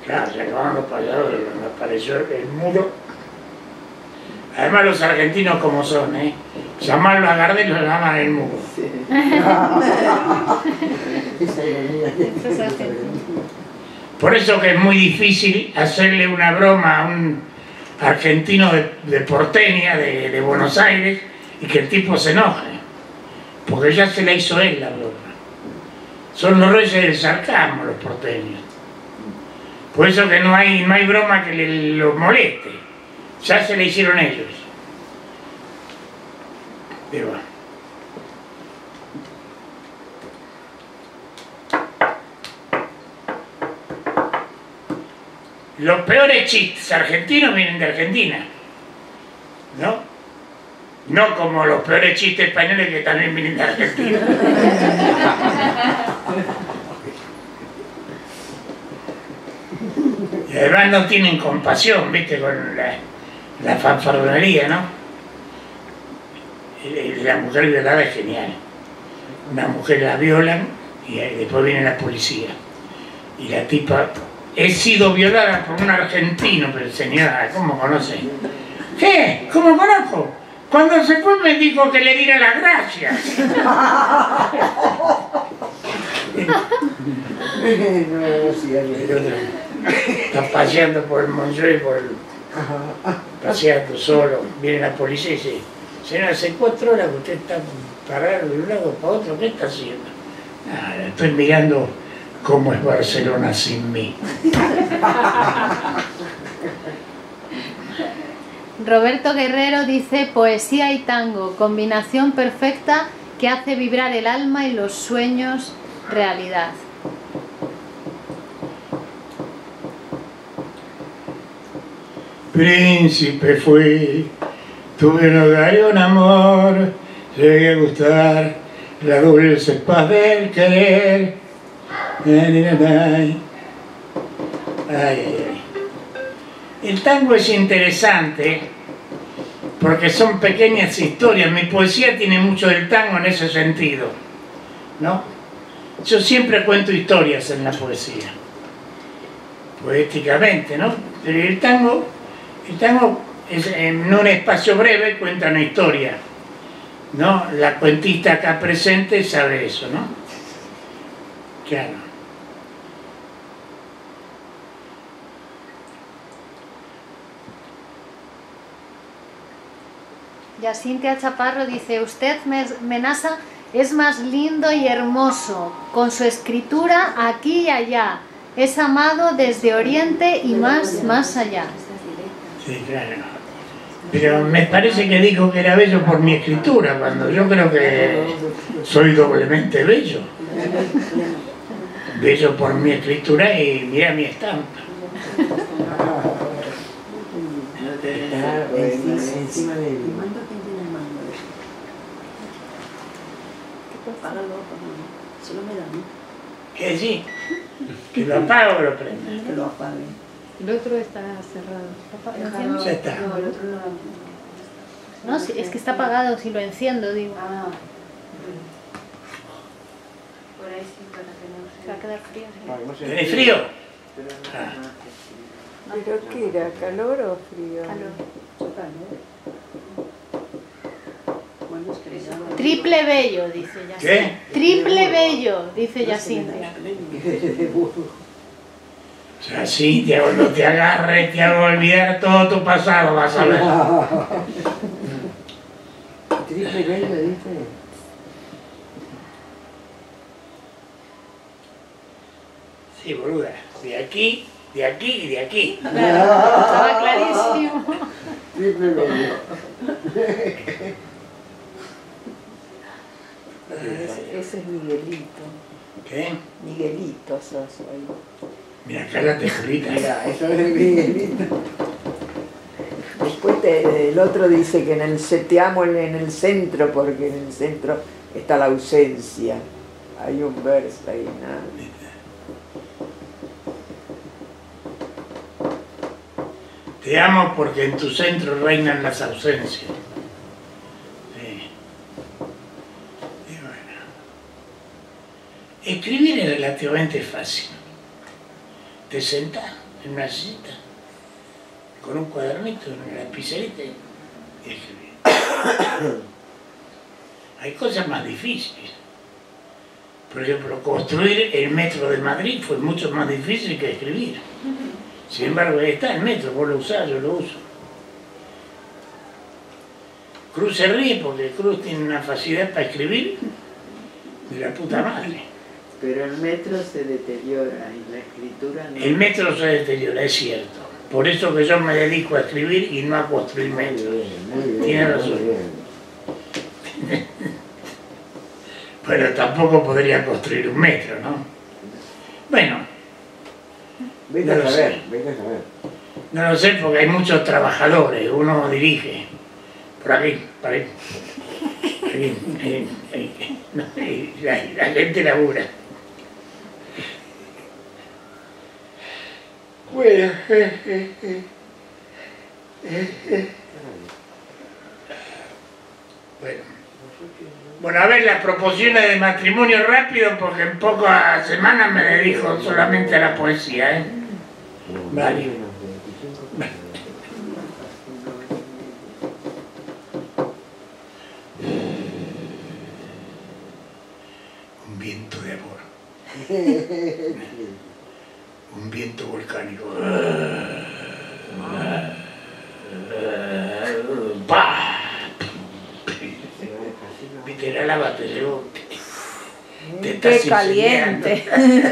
Claro, se acabaron los payadores, cuando apareció el muro. Además los argentinos como son, llamarlo a Gardel lo llaman el muro. Sí. Por eso que es muy difícil hacerle una broma a un argentino de Porteña, de Buenos Aires, y que el tipo se enoje, porque ya se la hizo él la broma. Son los reyes del sarcasmo los porteños. Por eso que no hay broma que los moleste, ya se la hicieron ellos. Digo. Los peores chistes argentinos vienen de Argentina, ¿no? No como los peores chistes españoles que también vienen de Argentina. Y además no tienen compasión, ¿viste? Con la fanfarronería, ¿no? La mujer violada es genial. Una mujer la violan y después viene la policía. Y la tipa... He sido violada por un argentino, pero señora, ¿cómo conoce? ¿Qué? ¿Cómo conozco? Cuando se fue me dijo que le diera las gracias. Está paseando por el Montjuic, paseando solo. Viene la policía y dice: señora, hace 4 horas que usted está parado de un lado para otro, ¿qué está haciendo? Nada, estoy mirando cómo es Barcelona sin mí. Roberto Guerrero dice: poesía y tango, combinación perfecta que hace vibrar el alma y los sueños realidad. Príncipe fui, tuve un hogar y un amor, llegué a gustar la dulce paz del querer. Ay, ay, ay. El tango es interesante porque son pequeñas historias. Mi poesía tiene mucho del tango en ese sentido, ¿no? Yo siempre cuento historias en la poesía, poéticamente, ¿no? Pero el tango es, en un espacio breve cuenta una historia, ¿no? La cuentista acá presente sabe eso, ¿no? Claro. Yacintia Chaparro dice: usted, Menasa, es más lindo y hermoso, con su escritura aquí y allá, es amado desde Oriente y más allá. Sí, claro. Pero me parece que dijo que era bello por mi escritura, cuando yo creo que soy doblemente bello. Bello por mi escritura y mira mi estampa. Encima de él. Solo me da, ¿no? Que sí, que lo apago o lo prende. Que lo apague. El otro está cerrado. Ya está. No, el otro no. No, es que está apagado si lo enciendo, digo. Ah. Por ahí sí, para que no se va a quedar frío. ¿Tiene frío? ¿Pero qué era? ¿Calor o frío? Calor. Triple bello, dice Yacintia. ¿Qué? Triple bello, dice Yacintia. Yacintia, cuando te agarre te hago olvidar todo tu pasado, vas a ver. Triple bello, dice. Sí, boluda. De aquí y de aquí. Estaba clarísimo. Triple bello. Ese es Miguelito. ¿Qué? Miguelito sos ahí. Mira, cállate, Julita. Mira, eso es Miguelito. Después el otro dice que te amo en el centro, porque en el centro está la ausencia. Hay un verso ahí, nada. Te amo porque en tu centro reinan las ausencias. Sí. Y bueno. Escribir es relativamente fácil. Te sentás, en una sillita, con un cuadernito, una lapicerita y escribir. Hay cosas más difíciles. Por ejemplo, construir el metro de Madrid fue mucho más difícil que escribir. Sin embargo, ahí está el metro, vos lo usás, yo lo uso. Cruz se ríe porque Cruz tiene una facilidad para escribir de la puta madre. Pero el metro se deteriora y la escritura no. El metro se deteriora, es cierto. Por eso que yo me dedico a escribir y no a construir metros. Tiene razón. Pero tampoco podría construir un metro, ¿no? Bueno. Vete a saber. No lo sé porque hay muchos trabajadores, uno dirige. Por aquí, por ahí. Ahí. No, la gente labura. Bueno, bueno, a ver, las proposiciones de matrimonio rápido porque en pocas semanas me dedico solamente a la poesía, ¿eh? Vale. Un viento de amor. Un viento volcánico. Viste, la lava te llegó. ¡Qué caliente!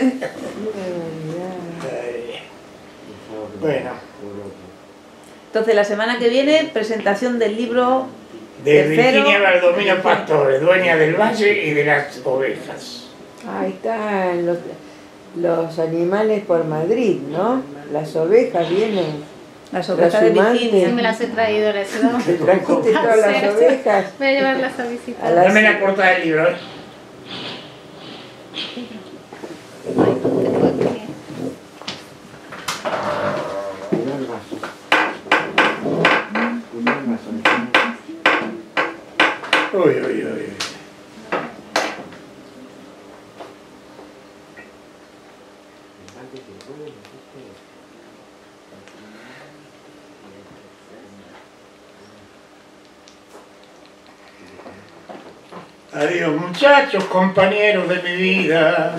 Bueno. Entonces, la semana que viene, presentación del libro de tercero. Virginia Baldomino Pastore, dueña del valle y de las ovejas. Ahí están los animales por Madrid, ¿no? Las ovejas vienen. Las ovejas de Virginia. Sí, me las he traído, les he dado. ¿Te trajiste todas las ovejas? Voy a llevarlas a visitar. Dame la portada del libro, ¿eh? Uy, uy, uy. Adiós muchachos, compañeros de mi vida.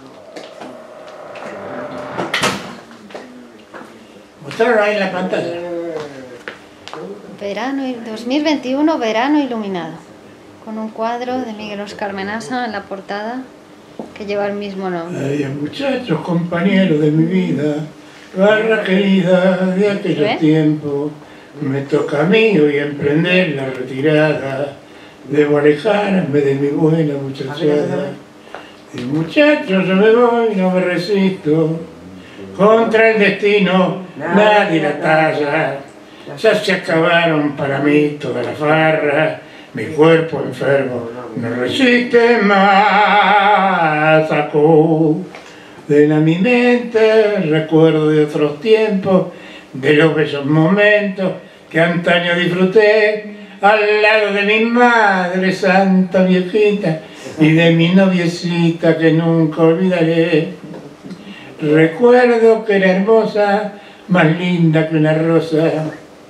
Mostraron ahí en la pantalla. Verano, 2021, verano iluminado. Con un cuadro de Miguel Óscar Menasa en la portada que lleva el mismo nombre. Adiós muchachos, compañeros de mi vida. Barra querida de aquellos tiempos. Me toca a mí hoy emprender la retirada. Debo alejarme de mi buena muchachada. Y muchachos, yo me voy, no me resisto. Contra el destino, nadie la talla. Ya se acabaron para mí toda la farra. Mi cuerpo enfermo no resiste más. Sacó de mi mente recuerdo de otros tiempos, de los bellos momentos que antaño disfruté al lado de mi madre santa viejita y de mi noviecita que nunca olvidaré. Recuerdo que era hermosa, más linda que una rosa,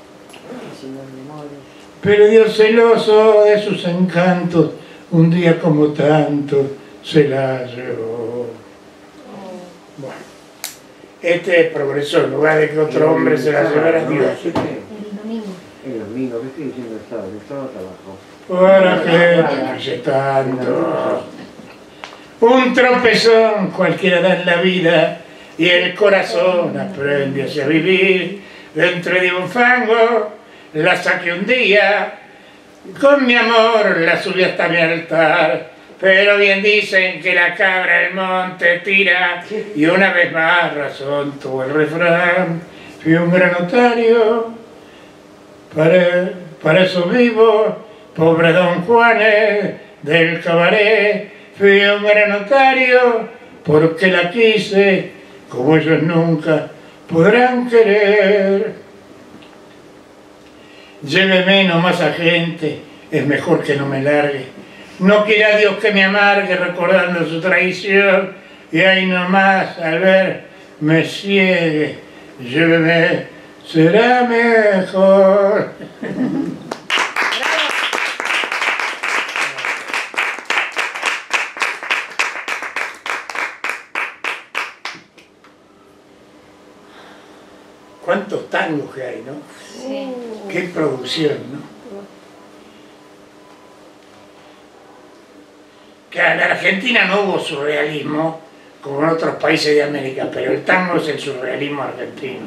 pero Dios celoso de sus encantos, un día como tantos se la llevó. Bueno, este progresó, en lugar de que otro hombre se la llevara, Dios. El domingo, ¿qué estoy diciendo el sábado? El sábado ¿Para trabajo. qué dice tanto? Un tropezón cualquiera da en la vida y el corazón aprende a vivir. Dentro de un fango la saqué un día, con mi amor la subí hasta mi altar. Pero bien dicen que la cabra del monte tira, y una vez más razón tuvo el refrán. Fui un gran notario, para eso vivo, pobre don Juanes del cabaret. Fui un gran notario porque la quise, como ellos nunca podrán querer. Lléveme nomás a gente, es mejor que no me largue. No quiera Dios que me amargue recordando su traición, y ahí nomás al ver me ciegue lléveme, será mejor. ¿Cuántos tangos que hay, no? Sí. Qué producción, ¿no? Que en la Argentina no hubo surrealismo como en otros países de América, pero el tango es el surrealismo argentino.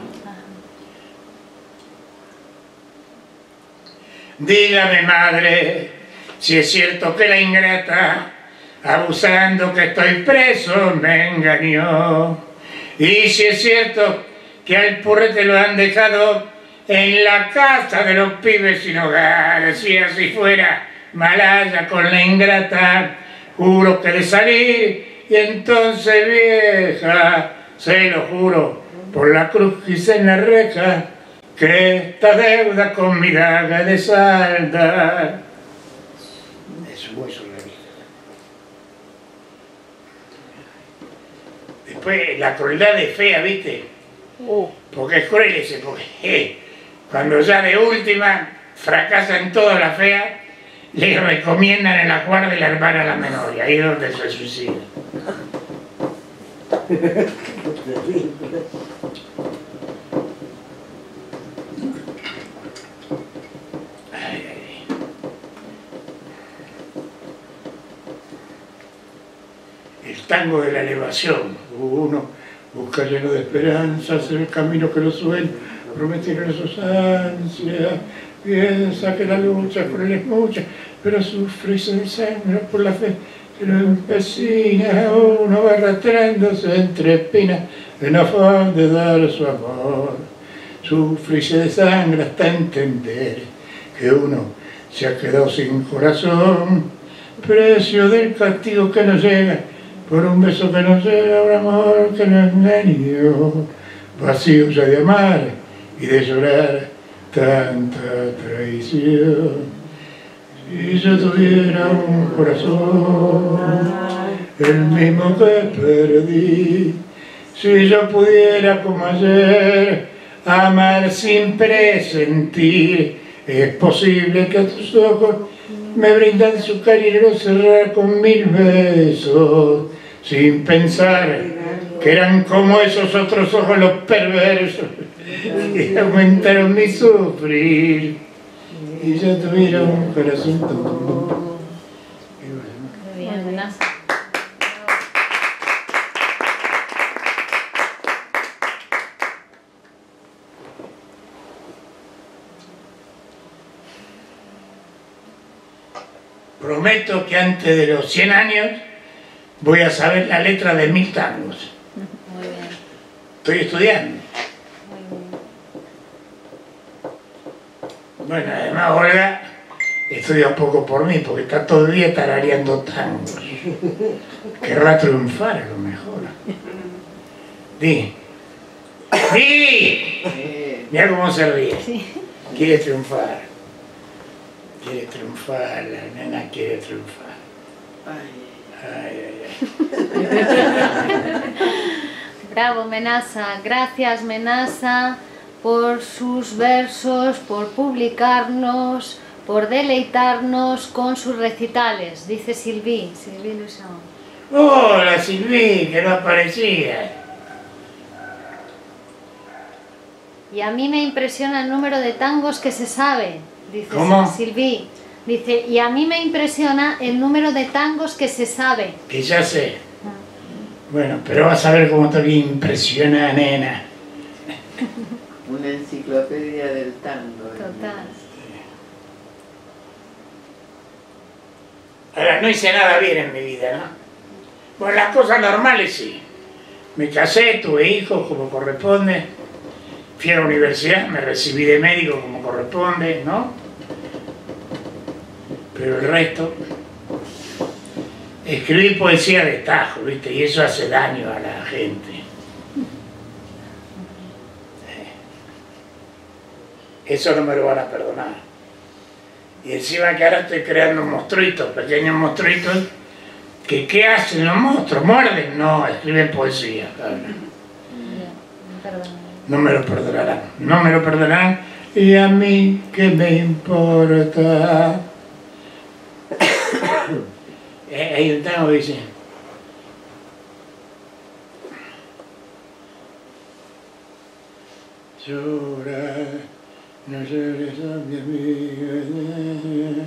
Dígame, madre, si es cierto que la ingrata, abusando que estoy preso, me engañó. Y si es cierto que al purrete lo han dejado en la casa de los pibes sin hogar, si así fuera, malaya con la ingrata, juro que de salir, y entonces vieja, se lo juro, por la cruz que hice en la reja, que esta deuda con mi daga de saldar. Es muy surrealista. Después, la crueldad es fea, ¿viste? Porque es cruel ese, porque cuando ya de última fracasan toda la fea, le recomiendan el ajuar de la hermana a la menor, y ahí es donde se suicida. El tango de la elevación. Uno busca lleno de esperanzas el camino que los sueños prometieron a sus ansias. Piensa que la lucha por él es mucha, pero sufre y se desangra por la fe que lo empecina. Uno va arrastrándose entre espinas en afán de dar su amor. Sufre y se desangra hasta entender que uno se ha quedado sin corazón, precio del castigo que nos llega, por un beso que no llega, un amor que nos engañó, vacío ya de amar y de llorar tanta traición. Si yo tuviera un corazón, el mismo que perdí, si yo pudiera como ayer amar sin presentir, es posible que a tus ojos me brindan su cariño cerrar con 1000 besos, sin pensar que eran como esos otros ojos los perversos que aumentaron mi sufrir. Y yo tuviera un corazón tonto. Muy bien, buenas. Prometo que antes de los 100 años voy a saber la letra de 1000 tangos. Muy bien. Estoy estudiando. Muy bien. Bueno, además Olga estudia un poco por mí, porque está todo el día tarareando tangos. Querrá triunfar a lo mejor. Di. ¡Di! Mira cómo se ríe. Quiere triunfar. Quiere triunfar, la nena quiere triunfar. Ay, ay, ay. Bravo, Menaza. Gracias, Menaza, por sus versos, por publicarnos, por deleitarnos con sus recitales, dice Sylvie Luisón. Hola, Sylvie, que no aparecía. Y a mí me impresiona el número de tangos que se sabe, dice Sylvie. Dice, y a mí me impresiona el número de tangos que se sabe. Que ya sé. Bueno, pero vas a ver cómo te impresiona, nena. Una enciclopedia del tango. Total. Ahora, no hice nada bien en mi vida, ¿no? Bueno, las cosas normales sí. Me casé, tuve hijos como corresponde. Fui a la universidad, me recibí de médico como corresponde, ¿no? Pero el resto... Escribí poesía de tajo, ¿viste? Y eso hace daño a la gente. Eso no me lo van a perdonar. Y encima que ahora estoy creando monstruitos, pequeños monstruitos, que ¿qué hacen los monstruos? ¿Muerden? No, escriben poesía. No me lo perdonarán. No me lo perdonarán. Y a mí, ¿qué me importa? Hay un tango que dice: llora, no llores a mi amiga.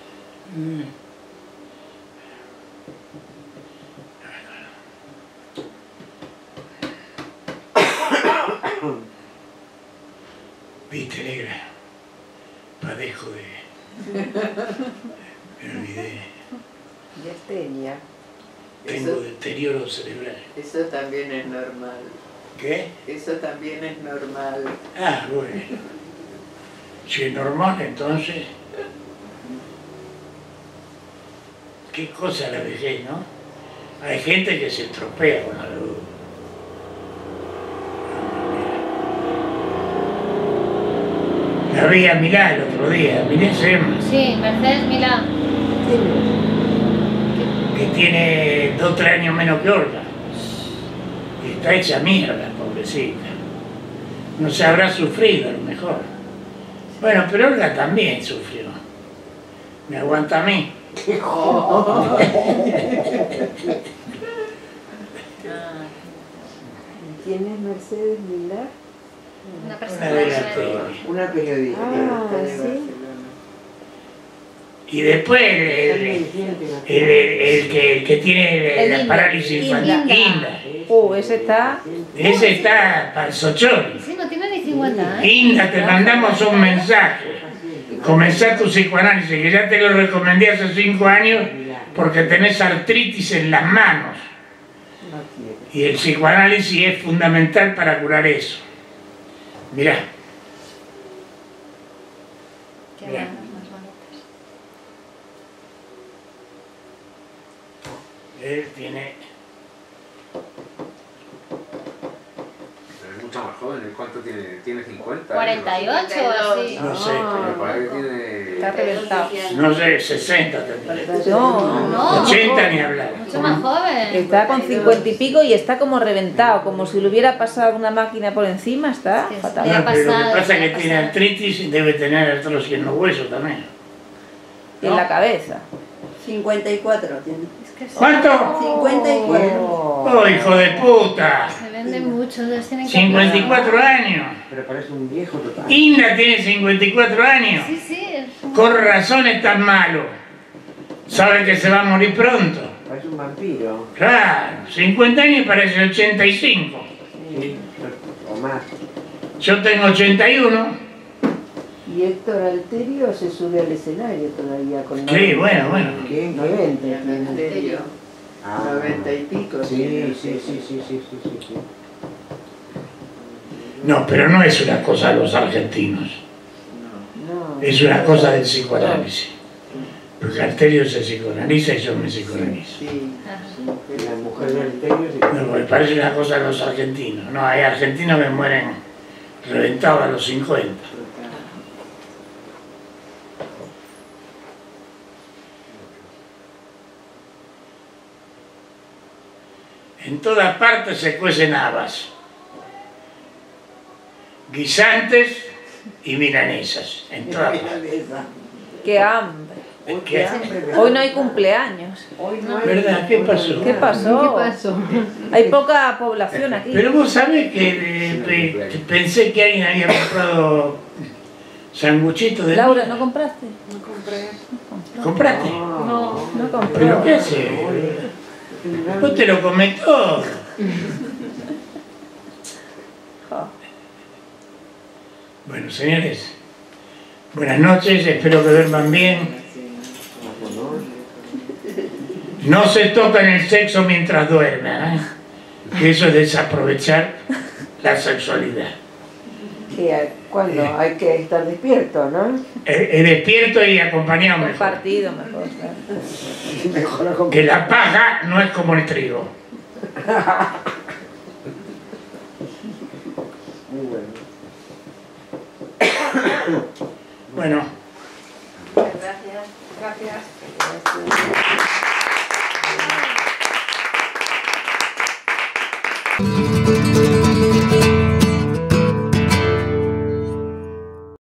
Viste, negra, padezco de... me olvidé. De astenia. Tengo deterioro cerebral. Eso también es normal. ¿Qué? Eso también es normal. Ah, bueno. Si es normal, entonces... Qué cosa la vejez, ¿no? Hay gente que se estropea con la luz. La vi a Milá el otro día, Milá se llama. Sí, Mercedes Milá. Que tiene 2 o 3 años menos que Olga. Y está hecha mierda, pobrecita. No se habrá sufrido a lo mejor. Bueno, pero Olga también sufrió. Me aguanta a mí. ¿Quién es Mercedes Milá? Una Una periodista. ¿sí? Y después el que tiene la parálisis infantil, Inda. Ese está para el Sochori. Sí, no tiene ni 50 años. Inda, te mandamos un mensaje. Comenzá tu psicoanálisis, que ya te lo recomendé hace 5 años porque tenés artritis en las manos. Y el psicoanálisis es fundamental para curar eso. Mirá. Mirá. Él tiene... Pero es mucho más joven. ¿Cuánto tiene? ¿Tiene 50? 48 o así. No sé. Me parece que tiene... Está reventado. No sé, 60 tendría. No, 80 ni hablar. Mucho más joven. está con 50 y pico y está como reventado, como si le hubiera pasado una máquina por encima, está fatal. No, pero lo que pasa es que tiene artritis y debe tener artrosis en los huesos también. Y en la cabeza. 54 tiene. ¿Cuánto? 54. ¡Oh, hijo de puta! Se venden mucho, los tienen que... 54 años. Pero parece un viejo total. Inda tiene 54 años. Sí, sí. Con razón es tan malo. Sabe que se va a morir pronto. Parece un vampiro. Claro, 50 años y parece 85. Sí, o más. Yo tengo 81. Y Héctor Alterio se sube al escenario todavía con... Sí, bueno. 90 Alterio. 90 y pico. Sí. No, pero no es una cosa de los argentinos. Es una cosa del psicoanálisis. Porque Alterio se psicoanaliza y yo me psicoanalizo. La mujer de Alterio se... No, me parece una cosa de los argentinos. No, hay argentinos que mueren reventados a los 50. En todas partes se cuecen habas, guisantes y milanesas. En todas partes. ¡Qué hambre! ¿Qué? Hoy no hay cumpleaños. ¿Verdad? ¿Qué pasó? ¿Qué pasó? Hay poca población aquí. Pero vos sabés que pensé que alguien había comprado sanguchitos de... Laura, ¿no compraste? No compré. ¿Compraste? No compré. ¿Pero qué haces? Vos te lo comés todo. Bueno, señores, buenas noches, espero que duerman bien. No se tocan el sexo mientras duermen, ¿eh? Que eso es desaprovechar la sexualidad. Cuando hay que estar despierto, ¿no? Despierto y acompañado mejor. Compartido mejor. Que la paja no es como el trigo. Muy bueno. Bueno. Gracias.